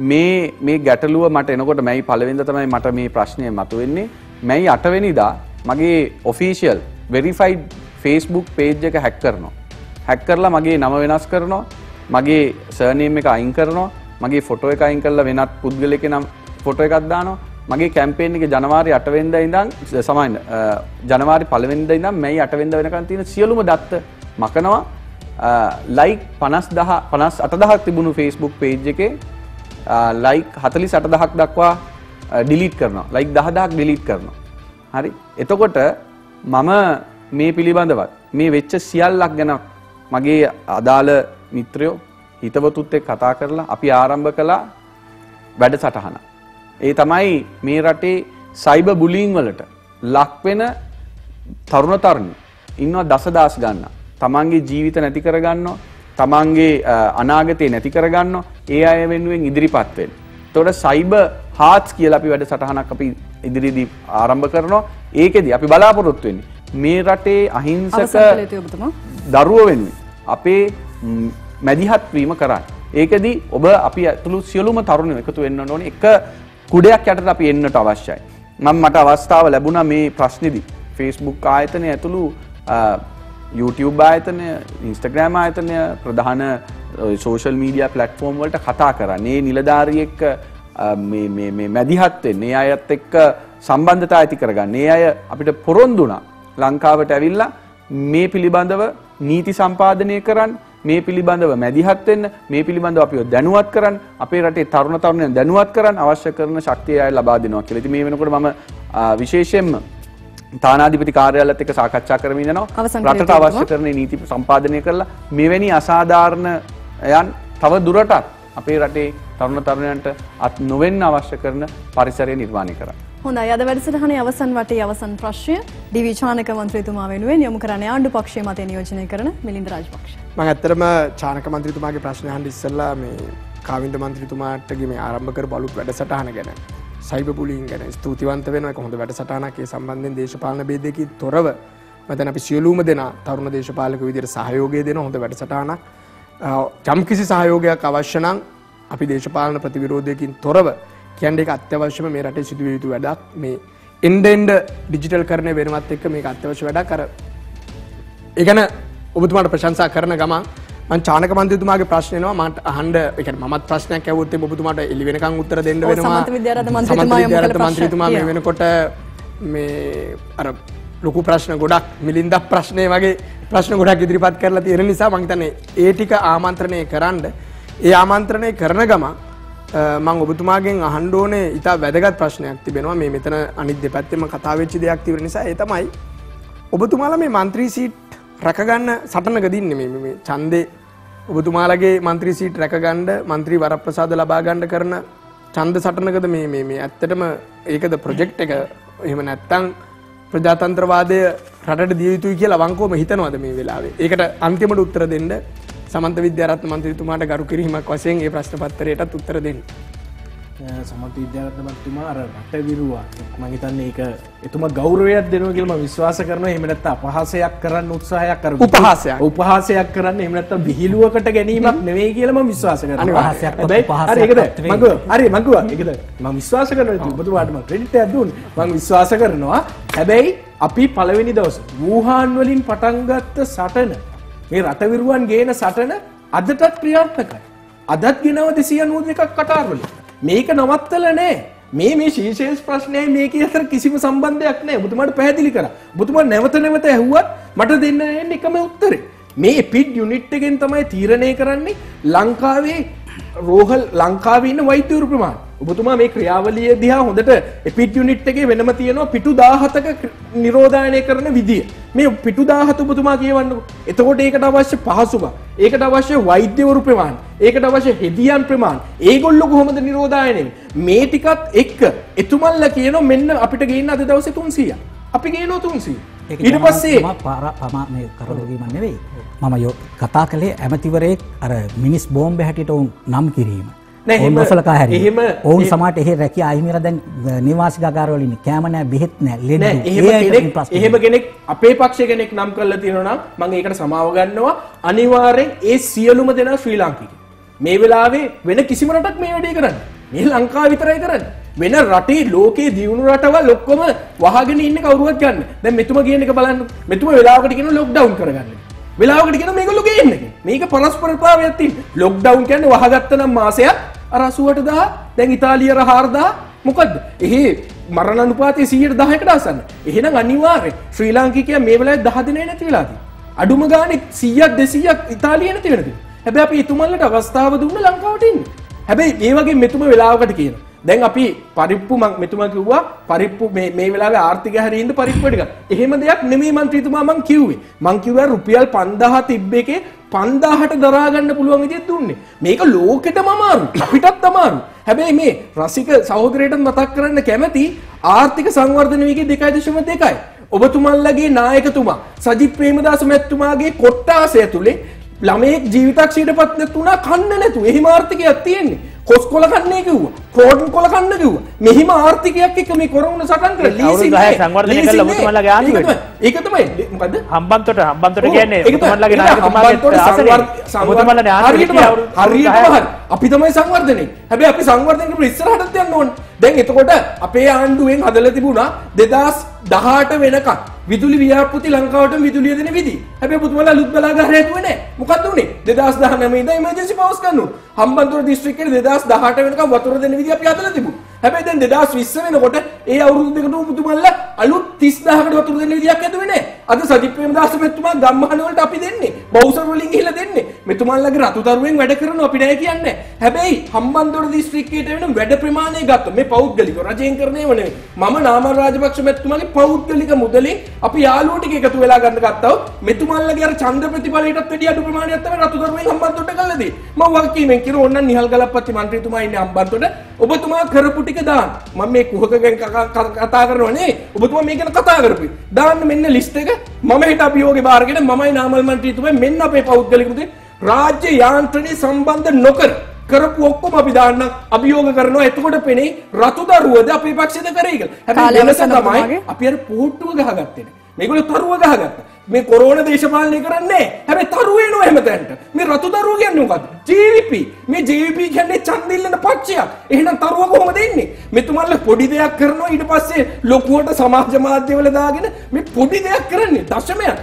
මේ ගැටලුව මට එනකොට මැයි 1 වෙනිදා තමයි මට මේ ප්‍රශ්නය මතුවෙන්නේ. මැයි 8 වෙනිදා මගේ ඔෆිෂියල් වෙරිෆයිඩ් Facebook page එක හැක් කරනවා. හැක් කරලා මගේ නම වෙනස් කරනවා. මගේ සර්නේම් එක අයින් කරනවා. මගේ ෆොටෝ එක අයින් කරලා වෙනත් පුද්ගලයෙක්ගේ නම් ෆොටෝ එකක් දානවා. මගේ කැම්පේන් එකේ ජනවාරි 8 වෙනිදා ඉඳන් සමාන ජනවාරි 1 වෙනිදා ඉඳන් මැයි 8 වෙනිදා වෙනකන් තියෙන සියලුම දත්ත මකනවා. ලයික් 58000ක් තිබුණු Facebook page එකේ ලයික් 48000ක් දක්වා ඩිලීට් කරනවා. ලයික් 10000ක් ඩිලීට් කරනවා. හරි. එතකොට මම මේ පිළිබඳවත් මේ වෙච්ච සියල්ලක් ගැන මගේ අදාළ මිත්‍රයෝ හිතවතුත් එක්ක කතා කරලා අපි ආරම්භ කළා වැඩසටහන. ඒ තමයි මේ රටේ සයිබර් බුලියින් වලට ලක් වෙන තරුණ තරුණියෝ ඉන්නවා දසදහස් ගණන්. තමන්ගේ ජීවිත නැති කරගන්නවා, තමන්ගේ අනාගතේ නැති කරගන්නවා. ඒ අය වෙනුවෙන් ඉදිරිපත් වෙන්න. එතකොට සයිබර් හාර්ට්ස් කියලා අපි වැඩසටහනක් අපි ඉදිරියේදී ආරම්භ කරනවා. ඒකෙදි අපි බලාපොරොත්තු වෙන්නේ මේ රටේ අහිංසක දරුවෝ වෙනුවෙන් අපේ මැදිහත් වීම කරන්න. ඒකෙදි ඔබ අපි ඇතුළු සියලුම තරුණයෝ එකතු වෙන්න ඕනේ. එක කුඩයක් යටට අපි එන්නට අවශ්‍යයි. මට අවස්ථාව ලැබුණා මේ ප්‍රශ්නේදී Facebook ආයතනය ඇතුළු YouTube ආයතනය, Instagram ආයතනය, ප්‍රධාන social media platform වලට කතා කරන්න. මේ නිලධාරියෙක් මේ මැදිහත් වෙන්න, මේ අයත් එක්ක සම්බන්ධතා ඇති කරගන්න. මේ අය අපිට පොරොන්දු වුණා ලංකාවට ඇවිල්ලා මේ පිළිබඳව නීති සම්පාදනය කරන්න, මේ පිළිබඳව මැදිහත් වෙන්න, මේ පිළිබඳව අපිව දැනුවත් කරන්න, අපේ රටේ තරුණ තරුණයන් දැනුවත් කරන්න අවශ්‍ය කරන ශක්තිය අය ලබා දෙනවා කියලා. ඉතින් මේ වෙනකොට මම විශේෂයෙන්ම තානාධිපති කාර්යාලයත් එක්ක සාකච්ඡා කරමින් යනවා. රටට අවශ්‍ය කරන නීති සම්පාදනය කරලා මෙවැනි අසාධාරණයන් තව දුරටත් අපේ රටේ තරුණ තරුණයන්ට අත් නොවෙන්න අවශ්‍ය කරන පරිසරය නිර්මාණය කරන්න. හොඳයි, අද වැඩසටහනේ අවසන් වටේ අවසන් ප්‍රශ්නය ඩී.වී. චානක මන්ත්‍රීතුමා වෙනුවෙන් යොමු කරන්නේ ආණ්ඩු පක්ෂයේ මතය නියෝජනය කරන මිලින්ද රාජපක්ෂ. මම ඇත්තටම චානක මන්ත්‍රීතුමාගේ ප්‍රශ්න අහන්න ඉස්සෙල්ලා මේ කාවින්ද මන්ත්‍රීතුමාටගේ මේ ආරම්භ කරපු අලුත් වැඩසටහන ගැන, සයිබර් බුලියින් ගැන ස්තුතිවන්ත වෙනවා. ඒක හොඳ වැඩසටහනක්. ඒ සම්බන්ධයෙන් දේශපාලන ભેදයකින් තොරව මම දැන් අපි සියලුම දෙනා තරුණ දේශපාලක විදිහට සහයෝගය දෙන හොඳ වැඩසටහනක්. යම්කිසි සහයෝගයක් අවශ්‍ය නම් අපි දේශපාලන ප්‍රතිවිරෝධයකින් තොරව කියන්නේ ඒක අත්‍යවශ්‍යම මේ රටේ සිදුවිය යුතු වැඩක්. මේ එන්ඩ් ඩිජිටල් කරණය වෙනවත් එක්ක මේක අත්‍යවශ්‍ය වැඩක්. අර ඒ ගැන ඔබතුමාට ප්‍රශංසා කරන ගමන් මම චානක මන්ත්‍රීතුමාගේ ප්‍රශ්න එනවා මට අහන්න ඒ කියන්නේ මමත් ප්‍රශ්නයක් ඇහුවොත් ඔබතුමාට එළි වෙනකන් උත්තර දෙන්න වෙනවා. සමන්ත විද්‍යාරත්න මන්ත්‍රීතුමා මේ වෙනකොට මේ අර ලොකු ප්‍රශ්න ගොඩක් මිලින්ද ප්‍රශ්නේ වගේ ප්‍රශ්න ගොඩක් ඉදිරිපත් කරලා තියෙන නිසා මම හිතන්නේ ඒ ටික ආමන්ත්‍රණය කරන්න ඒ ආමන්ත්‍රණය කරන ගමන් මම ඔබතුමාගෙන් අහන්න ඕනේ ඉතා වැදගත් ප්‍රශ්නයක් තිබෙනවා මේ මෙතන අනිත් දෙපැත්තෙම කතා වෙච්ච දෙයක් තිබෙන නිසා ඒ තමයි ඔබතුමාලා මේ മന്ത്രി සීට් රැකගන්න සටනකදී ඉන්නේ මේ ඡන්දේ ඔබතුමාලගේ മന്ത്രി සීට් රැකගන්න മന്ത്രി වරප්‍රසාද ලබා ගන්න කරන ඡන්ද සටනකද මේ ඇත්තටම ඒකද ප්‍රොජෙක්ට් එක එහෙම නැත්නම් ප්‍රජාතන්ත්‍රවාදය රටට දිය යුතුයි කියලා වංකෝම හිතනවාද මේ වෙලාවේ? ඒකට අන්තිමට උත්තර දෙන්න සමන්ත විද්‍යාරත්න මන්ත්‍රීතුමාට ගරු කිරීමක් වශයෙන් මේ ප්‍රශ්න පත්‍රයටත් උත්තර දෙන්න. සමන්ත විද්‍යාරත්න මන්ත්‍රීතුමා අර රට විරුවා මම හිතන්නේ ඒක එතුමා ගෞරවයක් දෙනවා කියලා මම විශ්වාස කරනවා. එහෙම නැත්නම් අපහාසයක් කරන්න උත්සාහයක් කරනවා. උපහාසයක් කරන්න එහෙම නැත්නම් විහිළුවකට ගැනීමක් නෙවෙයි කියලා මම විශ්වාස කරනවා. හරි ඒකද මම විශ්වාස කරනවා. ඔබතුමාට මම ක්‍රෙඩිට් එකක් දුන්නා. මම විශ්වාස කරනවා. හැබැයි අපි පළවෙනි දවසේ වූහාන් වලින් පටන් ගත්ත සටන මේ රට විරුවන් ගේන සටන අදටත් ක්‍රියාත්මකයි. අදත් ගෙනව 292ක් කටාර් වලින්. මේක නවත්තලා නැහැ. මේ ශීර්ෂේස් ප්‍රශ්නයයි මේකේ අතර කිසිම සම්බන්ධයක් නැහැ. ඔබතුමාට පැහැදිලි කරා. ඔබතුමා නැවත ඇහුවත් මට දෙන්න එන්නේ එකම උත්තරේ. මේ එපිඩ් යුනිට් එකෙන් තමයි තීරණය කරන්නේ ලංකාවේ රෝහල් ලංකාවේ ඉන්න වෛද්‍යවරු ප්‍රමාණය. ඔබතුමා මේ ක්‍රියාවලිය දිහා හොඳට එපිඩ් යුනිට් එකේ වෙනම තියෙනවා පිටු 17ක නිරෝධායනය කරන විදිය. මේ පිටු 17 ඔබතුමා කියවන්නකො. එතකොට ඒකට අවශ්‍ය පහසුකම්, ඒකට අවශ්‍ය වෛද්‍යවරු ප්‍රමාණය, ඒකට අවශ්‍ය හෙදියන් ප්‍රමාණය, ඒගොල්ලෝ කොහොමද නිරෝධායනය මේ ටිකත් එක්ක එතුමන්ලා කියනවා මෙන්න අපිට ගේන්න අද දවසේ 300ක්. අපි ගේනවා 300. ඊට පස්සේ මේ කරදරීම නෙවෙයි. මම කතා කළේ ඇමතිවරයෙක් අර මිනිස් බෝම්බ හැටියට නම් කිරීම. නොසලකා හැරීම. ඔවුන් සමහරට එහෙ රැකියා අහිමිලා දැන් නිවාසික ආකාරවල ඉන්නේ. කැම නැහැ, බෙහෙත් නැහැ, ලෙඩ. එහෙම කෙනෙක් අපේ පක්ෂයේ කෙනෙක් නම් කරලා තියෙනවා නම් මම ඒකට සමාව ගන්නවා. අනිවාර්යෙන් ඒ සියලුම දෙනා ශ්‍රී ලාංකිකයෝ. මේ වෙලාවේ වෙන කිසිම රටක් මේ වැඩේ කරන්නේ. මේ ලංකාව විතරයි කරන්නේ. වෙන රටේ ලෝකේ දියුණු රටවල් ඔක්කොම වහගෙන ඉන්නේ කවුරුවත් ගන්න. දැන් මෙතුමා කියන එක බලන්න. මෙතුමා වෙලාවකට කියන ලොක්ඩවුන් කරගන්න. වෙලාවකට කියන මේගොල්ලෝ ගේන්නේ. මේක පරස්පරතාවයක් තියෙන. ලොක්ඩවුන් කියන්නේ වහගත්ත නම් මාසයක් අර 88000 දැන් ඉතාලිය 4000 මොකද්ද? එහි මරණ අනුපාතය 110කට ආසන්න. එහෙනම් අනිවාර්යෙන් ශ්‍රී ලාංකිකයා මේ වෙලාවේ 10 දිනේ නැති වෙලා තියෙනවා. අඩුම ගානේ 100ක් 200ක් ඉතාලියේ නැති වෙනද? හැබැයි අපි එතුමන්ලට අවස්ථාව දුන්න ලංකාවට ඉන්න. හැබැයි මේ වගේ මෙතුම වෙලාවකට කියනවා. දැන් අපි පරිප්පු මෙතුමා කිව්වා පරිප්පු මේ වෙලාවේ ආර්ථිකය හරියින්ද පරිප්පු ටික. එහෙම දෙයක් නෙමෙයි මන්ත්‍රීතුමා මං කිව්වේ. මං කිව්වා රුපියල් 5000 තිබ්බ එකේ 5000ට දරා ගන්න පුළුවන් විදිහට දුන්නේ. මේක ලෝකෙටම අමාරු. අපිටත් අමාරු. හැබැයි මේ රසික සහෝදරයට මතක් කරන්න කැමති ආර්ථික සංවර්ධන වේගය 2.2. ඔබතුමන්ලගේ නායකතුමා සජිත් ප්‍රේමදාස මැතිතුමාගේ කොට්ටාසය ඇතුලේ ළමයෙක් ජීවිතක්ෂයටපත් නැතුණා කන්න නැතු. එහෙම ආර්ථිකයක් තියෙන්නේ. කොස්කොල කන්නේ කිව්වා. කෝඩන් කොල කන්න කිව්වා. මෙහිම ආර්ථිකයක් එක්ක මේ කොරෝනා සටන් කරලා ලීසින් සංවර්ධනය කළා ඔබතුමාලගේ ආණ්ඩුවේ. ඒක තමයි මොකද්ද? හම්බන්තොට කියන්නේ ඔබතුමාලගේ නායකතුමාගේ ආසනේ. ඔබතුමාලගේ හරියටම අපි තමයි සංවර්ධනය. හැබැයි අපි සංවර්ධනය කරලා ඉස්සරහටත් යන්න ඕනේ. දැන් එතකොට අපේ ආණ්ඩුවෙන් හදලා තිබුණා 2018 වෙනකන් විදුලි ව්‍යාපෘති ලංකාවට විදුලිය දෙන විදි. හැබැයි ඔබතුමාලා අලුත් බලාගාර හේතුවේ නැහැ. මොකද්ද උනේ? 2019 ඉඳන් ඉමර්ජන්සි පවර්ස් ගන්නවා. හම්බන්තොට දිස්ත්‍රික්කයේ 2018 වෙනකන් වතුර දෙන විදි අපි හදලා තිබුණා. හැබැයි දැන් 2020 වෙනකොට ඒ අවුරුදු දෙකට ඔබතුමාලා අලුත් 30000කට වතුර දෙන විදියක් ඇදුවේ නැහැ. අද සජිත් ප්‍රේමදාස මෙතුමා ගම්මහන වලට අපි දෙන්නේ. බෞසර් වලින් ගිහිල්ලා දෙන්නේ. මෙතුමාලගේ රතුතරුවෙන් වැඩ කරනවා අපි නැහැ කියන්නේ. හැබැයි හම්බන්තොට දිස්ත්‍රික්කයට වෙන වැඩ ප්‍රමාණය ගත්තොත් මේ පෞද්ගලික රජයෙන් කරන්නේම නෙවෙයි. මම නාමල් රාජපක්ෂ මෙතුමාගේ පෞද්ගලික මුදලින් අපි යාළුවෝ ටික එකතු වෙලා ගන්න ගත්තව මෙතුමාලගේ අර ඡන්ද ප්‍රතිඵලයටත් වැඩි අඩු ප්‍රමාණයක් තමයි රතුතරුවෙන් හම්බන්තොට කළා දී. මම වගකීමෙන් කියන ඕන්න නිහල් ගලප්පච්චි මන්ත්‍රීතුමා ඉන්නේ හම්බන්තොට. ඔබතුමා කරපු ටික දාන්න. මම මේ කුහකගෙන් කතා කරනවා නේ. ඔබතුමා මේ ගැන කතා කරපු. දාන්න මෙන්න ලිස්ට් එක. මම හිට අභියෝගේ බාරගෙන මමයි නාමල් මන්ත්‍රීතුමා මෙන්න අපේ පෞද්ගලික මුදල් රාජ්‍ය යාන්ත්‍රණය සම්බන්ධ නොකර කරපු ඔක්කොම අපි දාන්න අභියෝග කරනවා. එතකොට පෙනේ රතු දරුවද අපේ පක්ෂෙද කරේ කියලා. හැබැයි වෙනස තමයි අපි අර පොට්ටුව ගහගත්තේ. මේගොල්ලෝ තරුව ගහගත්තා. මේ කොරෝනා දේශපාලනය කරන්නේ හැබැයි තරුව එනවා හැමතැනට. මේ රතු තරුව කියන්නේ මොකද්ද? JVP. මේ JVP කියන්නේ ඡන්දිල්ලන පක්ෂයක්. එහෙනම් තරුව කොහොමද එන්නේ? මෙතුමන්ලා පොඩි දෙයක් කරනවා ඊට පස්සේ ලොකුවට සමාජ මාධ්‍යවල දාගෙන මේ පොඩි දෙයක් කරන්නේ දශමයක්.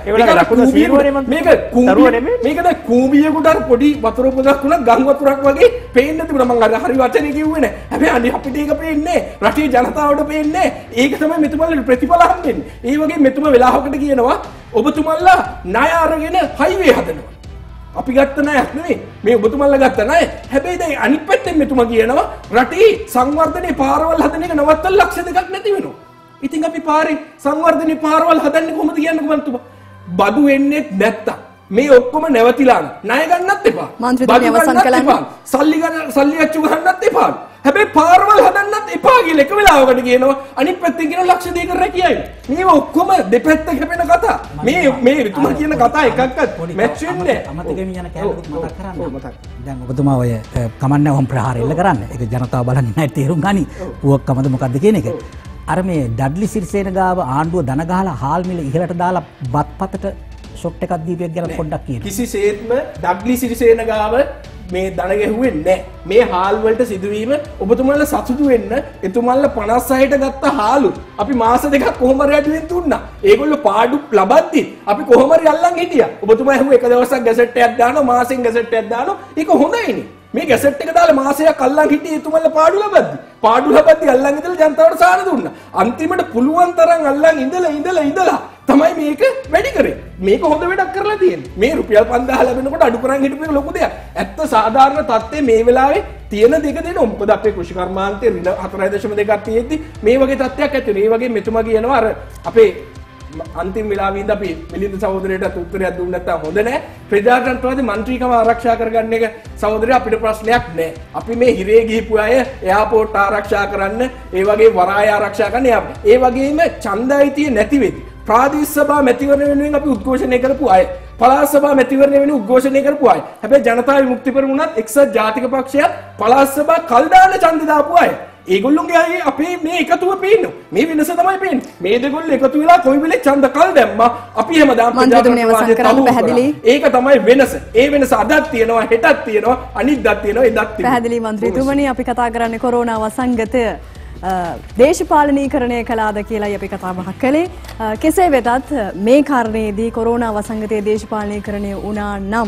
මේක දැන් කූඹියෙකුට අර පොඩි වතුර පොදක් උනත් ගම් වතුරක් වගේ පේන්න තිබුණා. මම අර හරි වචනේ කිව්වේ නෑ. හැබැයි අනිත් අපිට ඒක පේන්නේ රටේ ජනතාවට පේන්නේ. ඒක තමයි මෙතුමන්ලා ප්‍රතිඵල හම්බෙන්නේ. ඒ වගේ මෙතුම වෙලාවකට කියනවා ඔබතුමන්ලා ණය අරගෙන හයිවේ හදනවා. අපි ගත්ත ණයක් නෙවෙයි. මේ ඔබතුමන්ලා ගත්ත ණය. හැබැයි දැන් අනිත් පැත්තෙන් මෙතුමා කියනවා රටේ සංවර්ධනයේ පාරවල් හදන එක නවත්තලා ලක්ෂ 2ක් නැති වෙනවා. ඉතින් අපි පාරේ සංවර්ධනයේ පාරවල් හදන්නේ කොහොමද කියන්නේ කොහොමද? බදු එන්නේ නැත්තම් මේ ඔක්කොම නැවතිලා ණය ගන්නත් එපා. මන්ත්‍රීතුමනි අවසන් කළා. සල්ලි අච්චු ගන්නත් එපා. හැබැයි පාරවල් හදන්නත් එපා කියලා එක වෙලාවකට කියනවා. අනිත් පැත්තෙන් කියනවා ලක්ෂ 2ක රැකියයි. මේව ඔක්කොම දෙපැත්ත කැපෙන කතා. මේ රිතුමා කියන කතා එකක්වත් මැච් වෙන්නේ නැහැ. අමතකෙම යන කෑල්ලුත් මතක් කරන්න. දැන් ඔබතුමා ඔය කමන්නේ වම් ප්‍රහාර එල්ල කරන්න. ඒක ජනතාව බලන්නේ නැහැ තේරුම් ගනි. පුවක්කමද මොකද්ද කියන එක. අර මේ ඩඩ්ලි සිරිසේන ගාව ආණ්ඩුව දන ගහලා හාල් මිල ඉහළට දාලා බත්පතට ෂොට් එකක් දීපියක් ගැන පොඩ්ඩක් කියන්න. කිසිසේත්ම ඩග්ලි සිරිසේන ගාව මේ දන ගැහුවේ නැහැ. මේ හාල් වලට සිදුවීම ඔබතුමාලා සතුටු වෙන්න එතුමාලා 56ට ගත්ත හාලු අපි මාස දෙකක් කොහොම හරි අඩුවෙන් දුන්නා. ඒගොල්ලෝ පාඩු ලබද්දි අපි කොහොම හරි අල්ලන් හිටියා. ඔබතුමා ඇහුව එක දවසක් ගැසට් එකක් දානවා මාසෙන් ගැසට් එකක් දානවා. ඒක හොඳයිනේ. මේ ගැසට් එක දාලා මාසයක් අල්ලන් හිටියේ එතුමාලා පාඩු ලබද්දි. පාඩු ලබද්දි අල්ලන් ඉඳලා ජනතාවට සාන දුන්නා. අන්තිමට පුළුවන් තරම් අල්ලන් ඉඳලා තමයි මේක වැඩි කරේ. මේක හොඳ වැඩක් කරලා තියෙන්නේ. මේ රුපියල් 5000 ලැබෙනකොට අඩු කරන් හිටපු එක ලොකු දෙයක්. ඇත්ත සාධාරණ තත්ත්වයේ මේ වෙලාවේ තියෙන දෙක දෙනවා. මොකද අපේ කෘෂි කර්මාන්තයේ ඍණ 4.2ක් තියෙද්දි මේ වගේ තත්ත්වයක් ඇති වෙනවා. ඒ වගේ මෙතුමා කියනවා අර අපේ අන්තිම වෙලාවේ ඉඳ අපි මිලින්ද සහෝදරයට උත්තරයක් දුන්න නැත්නම් හොඳ නැහැ. ප්‍රජාතන්ත්‍රවාදී മന്ത്രിකම ආරක්ෂා කරගන්න එක සහෝදරය අපිට ප්‍රශ්නයක් නැහැ. අපි මේ හිරේ ගිහපු අය එයාපෝට් ආරක්ෂා කරන්න, ඒ වගේ වරාය ආරක්ෂා කරන්න, ඒ වගේම ඡන්දයිතිය නැති වෙති. ප්‍රාදේශ සභා මැතිවරණ වෙනුවෙන් අපි උද්ඝෝෂණය කරපු අය, පළාත් සභා මැතිවරණ වෙනුවෙන් උද්ඝෝෂණය කරපු අය. හැබැයි ජනතා විමුක්ති පෙරමුණත් එක්සත් ජාතික පක්ෂයත් පළාත් සභා කල් දාන ඡන්ද දාපු අය. ඒගොල්ලොන්ගේ අය අපේ මේ එකතුව පේනවා. මේ වෙනස තමයි පේන්නේ. මේ දෙගොල්ලෝ එකතු වෙලා කොයි වෙලේ ඡන්ද කල් දැම්මා. අපි හැමදාම ඒක තමයි වෙනස. ඒ වෙනස අදත් තියෙනවා, හෙටත් තියෙනවා, අනිද්දාත් තියෙනවා, එදත් තියෙනවා. පැහැදිලි මන්ත්‍රීතුමනි, අපි කතා කරන්නේ කොරෝනා වසංගතය දේශපාලනීකරණය කළාද කියලායි අපි කතා බහ කළේ. කෙසේ වෙතත් මේ කාරණේදී කොරෝනා වසංගතයේ දේශපාලනීකරණය වුණා නම්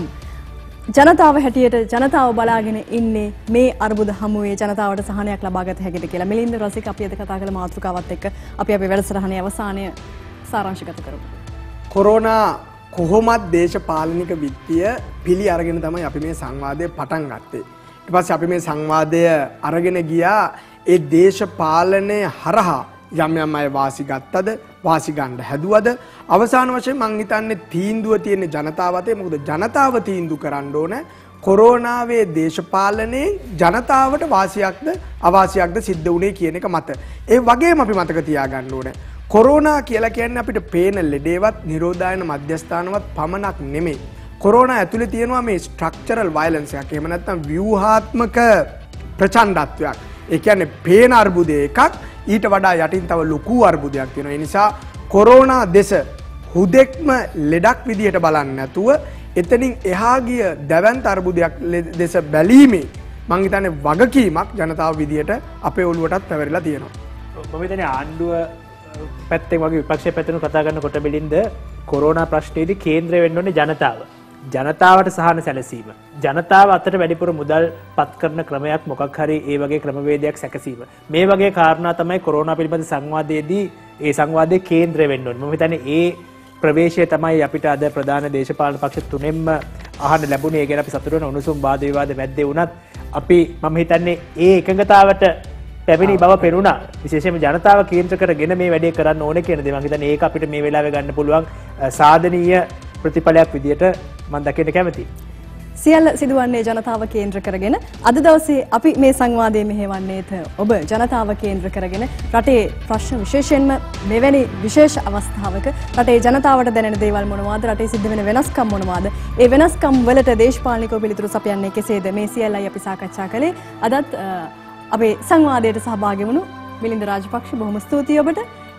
ජනතාව හැටියට ජනතාව බලාගෙන ඉන්නේ මේ අර්බුද හමුවේ ජනතාවට සහනයක් ලබා ගත හැකිද කියලා. මිලින්ද රසික අපි අද කතා කළ මාතෘකාවත් එක්ක අපි අපේ වැඩසටහනේ අවසානය සාරාංශගත කරමු. කොරෝනා කොහොමත් දේශපාලනික විත්තිය පිළි අරගෙන තමයි අපි මේ සංවාදය පටන් ගත්තේ. ඊට පස්සේ අපි මේ සංවාදය අරගෙන ගියා ඒ දේශපාලනය හරහා යම් යම් අය වාසි ගත්තද, වාසි ගන්න හැදුවද, අවසාන වශයෙන් මං හිතන්නේ තීන්දුව තියෙන ජනතාව අතේ. මොකද ජනතාව තීන්දුව කරන්න ඕන කොරෝනාවේ දේශපාලනයේ ජනතාවට වාසියක්ද අවාසියක්ද සිද්ධ වුණේ කියන එක මත. ඒ වගේම අපි මතක තියාගන්න ඕනේ කොරෝනා කියලා කියන්නේ අපිට පේන ලෙඩේවත් නිරෝධායන මධ්‍යස්ථානවත් පමණක් නෙමෙයි. කොරෝනා ඇතුලේ තියෙනවා මේ ස්ට්‍රක්චරල් වයලන්ස් එකක්. එහෙම නැත්නම් ව්‍යුහාත්මක ප්‍රචණ්ඩත්වයක්. ඒ කියන්නේ පේන අර්බුදය එකක්, ඊට වඩා යටින් තව ලොකු අර්බුදයක් තියෙනවා. ඒ නිසා කොරෝනා දෙස හුදෙක්ම ලෙඩක් විදියට බලන්නේ නැතුව එතනින් එහා ගිය දැවැන්ත අර්බුදයක් දෙස බැලීමේ මං හිතන්නේ වගකීමක් ජනතාව විදියට අපේ ඔළුවටත් පැවරිලා තියෙනවා. මම හිතන්නේ ආණ්ඩුව පැත්තෙන් වගේ විපක්ෂ පැත්තෙන් කතා කරනකොට බෙලින්ද කොරෝනා ප්‍රශ්නයේදී කේන්ද්‍රය වෙන්න ඕනේ ජනතාව. ජනතාවට සහන සැලසීම. ජනතාව අතට වැඩිපුර මුදල් පත් කරන ක්‍රමයක් මොකක් හරි ඒ වගේ ක්‍රමවේදයක් සැකසීම. මේ වගේ කාරණා තමයි කොරෝනා පිළිබඳ සංවාදයේදී ඒ සංවාදයේ කේන්ද්‍රය වෙන්න ඕනේ. මම හිතන්නේ ඒ ප්‍රවේශය තමයි අපිට අද ප්‍රධාන දේශපාලන පක්ෂ තුනෙන්ම අහන්න ලැබුණේ. ඒ ගැන අපි සතුටු වෙන උණුසුම් වාද විවාද මැද්දේ වුණත් අපි මම හිතන්නේ ඒ එකඟතාවට පැමිණි බව පෙනුණා. විශේෂයෙන්ම ජනතාව කේන්ද්‍ර කරගෙන මේ වැඩේ කරන්න ඕනේ කියන දේ මම හිතන්නේ ඒක අපිට මේ වෙලාවේ ගන්න පුළුවන් සාධනීය ප්‍රතිඵලයක් විදියට මම දකින්න කැමතියි. සියල්ල සිදුවන්නේ ජනතාව කේන්ද්‍ර කරගෙන. අද දවසේ අපි මේ සංවාදයේ මෙහෙවන්නේත් ඔබ ජනතාව කේන්ද්‍ර කරගෙන රටේ ප්‍රශ්න විශේෂයෙන්ම මෙවැනි විශේෂ අවස්ථාවක රටේ ජනතාවට දැනෙන දේවල් මොනවාද, රටේ සිද්ධ වෙන වෙනස්කම් මොනවාද, ඒ වෙනස්කම් වලට දේශපාලනිකව පිළිතුරු සපයන්නේ කෙසේද, මේ සියල්ලයි අපි සාකච්ඡා කළේ. අදත් අපේ සංවාදයට සහභාගී වුණු මිලින්ද රාජපක්ෂ බොහොම ස්තුතියි ඔබට.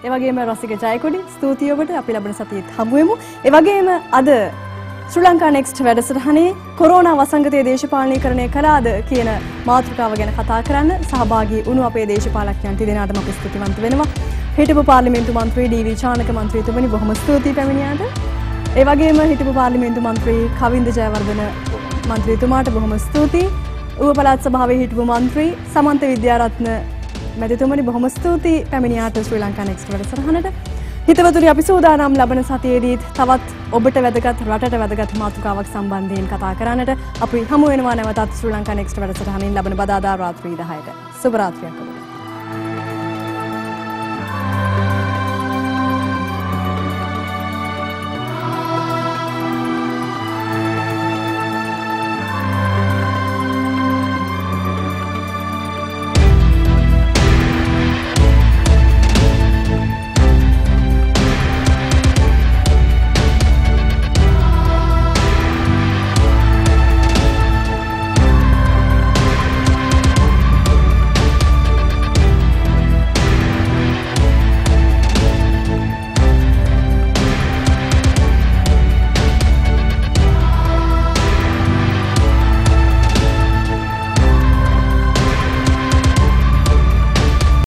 ඒ වගේම රසික ජයකොඩි ස්තුතියි ඔබට. අපි ලබන සතියේත් හමු වෙමු. ඒ වගේම අද ශ්‍රී ලංකා නෙක්ස්ට් වැඩසටහනේ කොරෝනා වසංගතයේ දේශපාලනීකරණය කළාද කියන මාතෘකාව ගැන කතා කරන්න සහභාගී වුණු අපේ දේශපාලඥයන් දෙදෙනාටම අපි ස්තුතිවන්ත වෙනවා. හිටපු පාර්ලිමේන්තු මන්ත්‍රී ඩී.වී. චානක මන්ත්‍රීතුමනි බොහොම ස්තුතියි පැමිණියාට. ඒ වගේම හිටපු පාර්ලිමේන්තු මන්ත්‍රී කවින්ද ජයවර්ධන මන්ත්‍රීතුමාට බොහොම ස්තුතියි. ඌව පළාත් සභාවේ හිටපු මන්ත්‍රී සමන්ත විද්‍යාරත්න මැතිතුමනි බොහොම ස්තුතියි පැමිණියාට ශ්‍රී ලංකා නෙක්ස්ට් වැඩසටහනට. හිතවතුනි අපි සූදානම් ලබන සතියේදීත් තවත් ඔබට වැදගත් රටට වැදගත් මාතෘකාවක් සම්බන්ධයෙන් කතා කරන්නට අපි හමු වෙනවා නැවතත් ශ්‍රී ලංකා නෙක්ස්ට් වැඩසටහනින් ලබන බදාදා රාත්‍රී 10ට. සුබ රාත්‍රියක් ඔබට.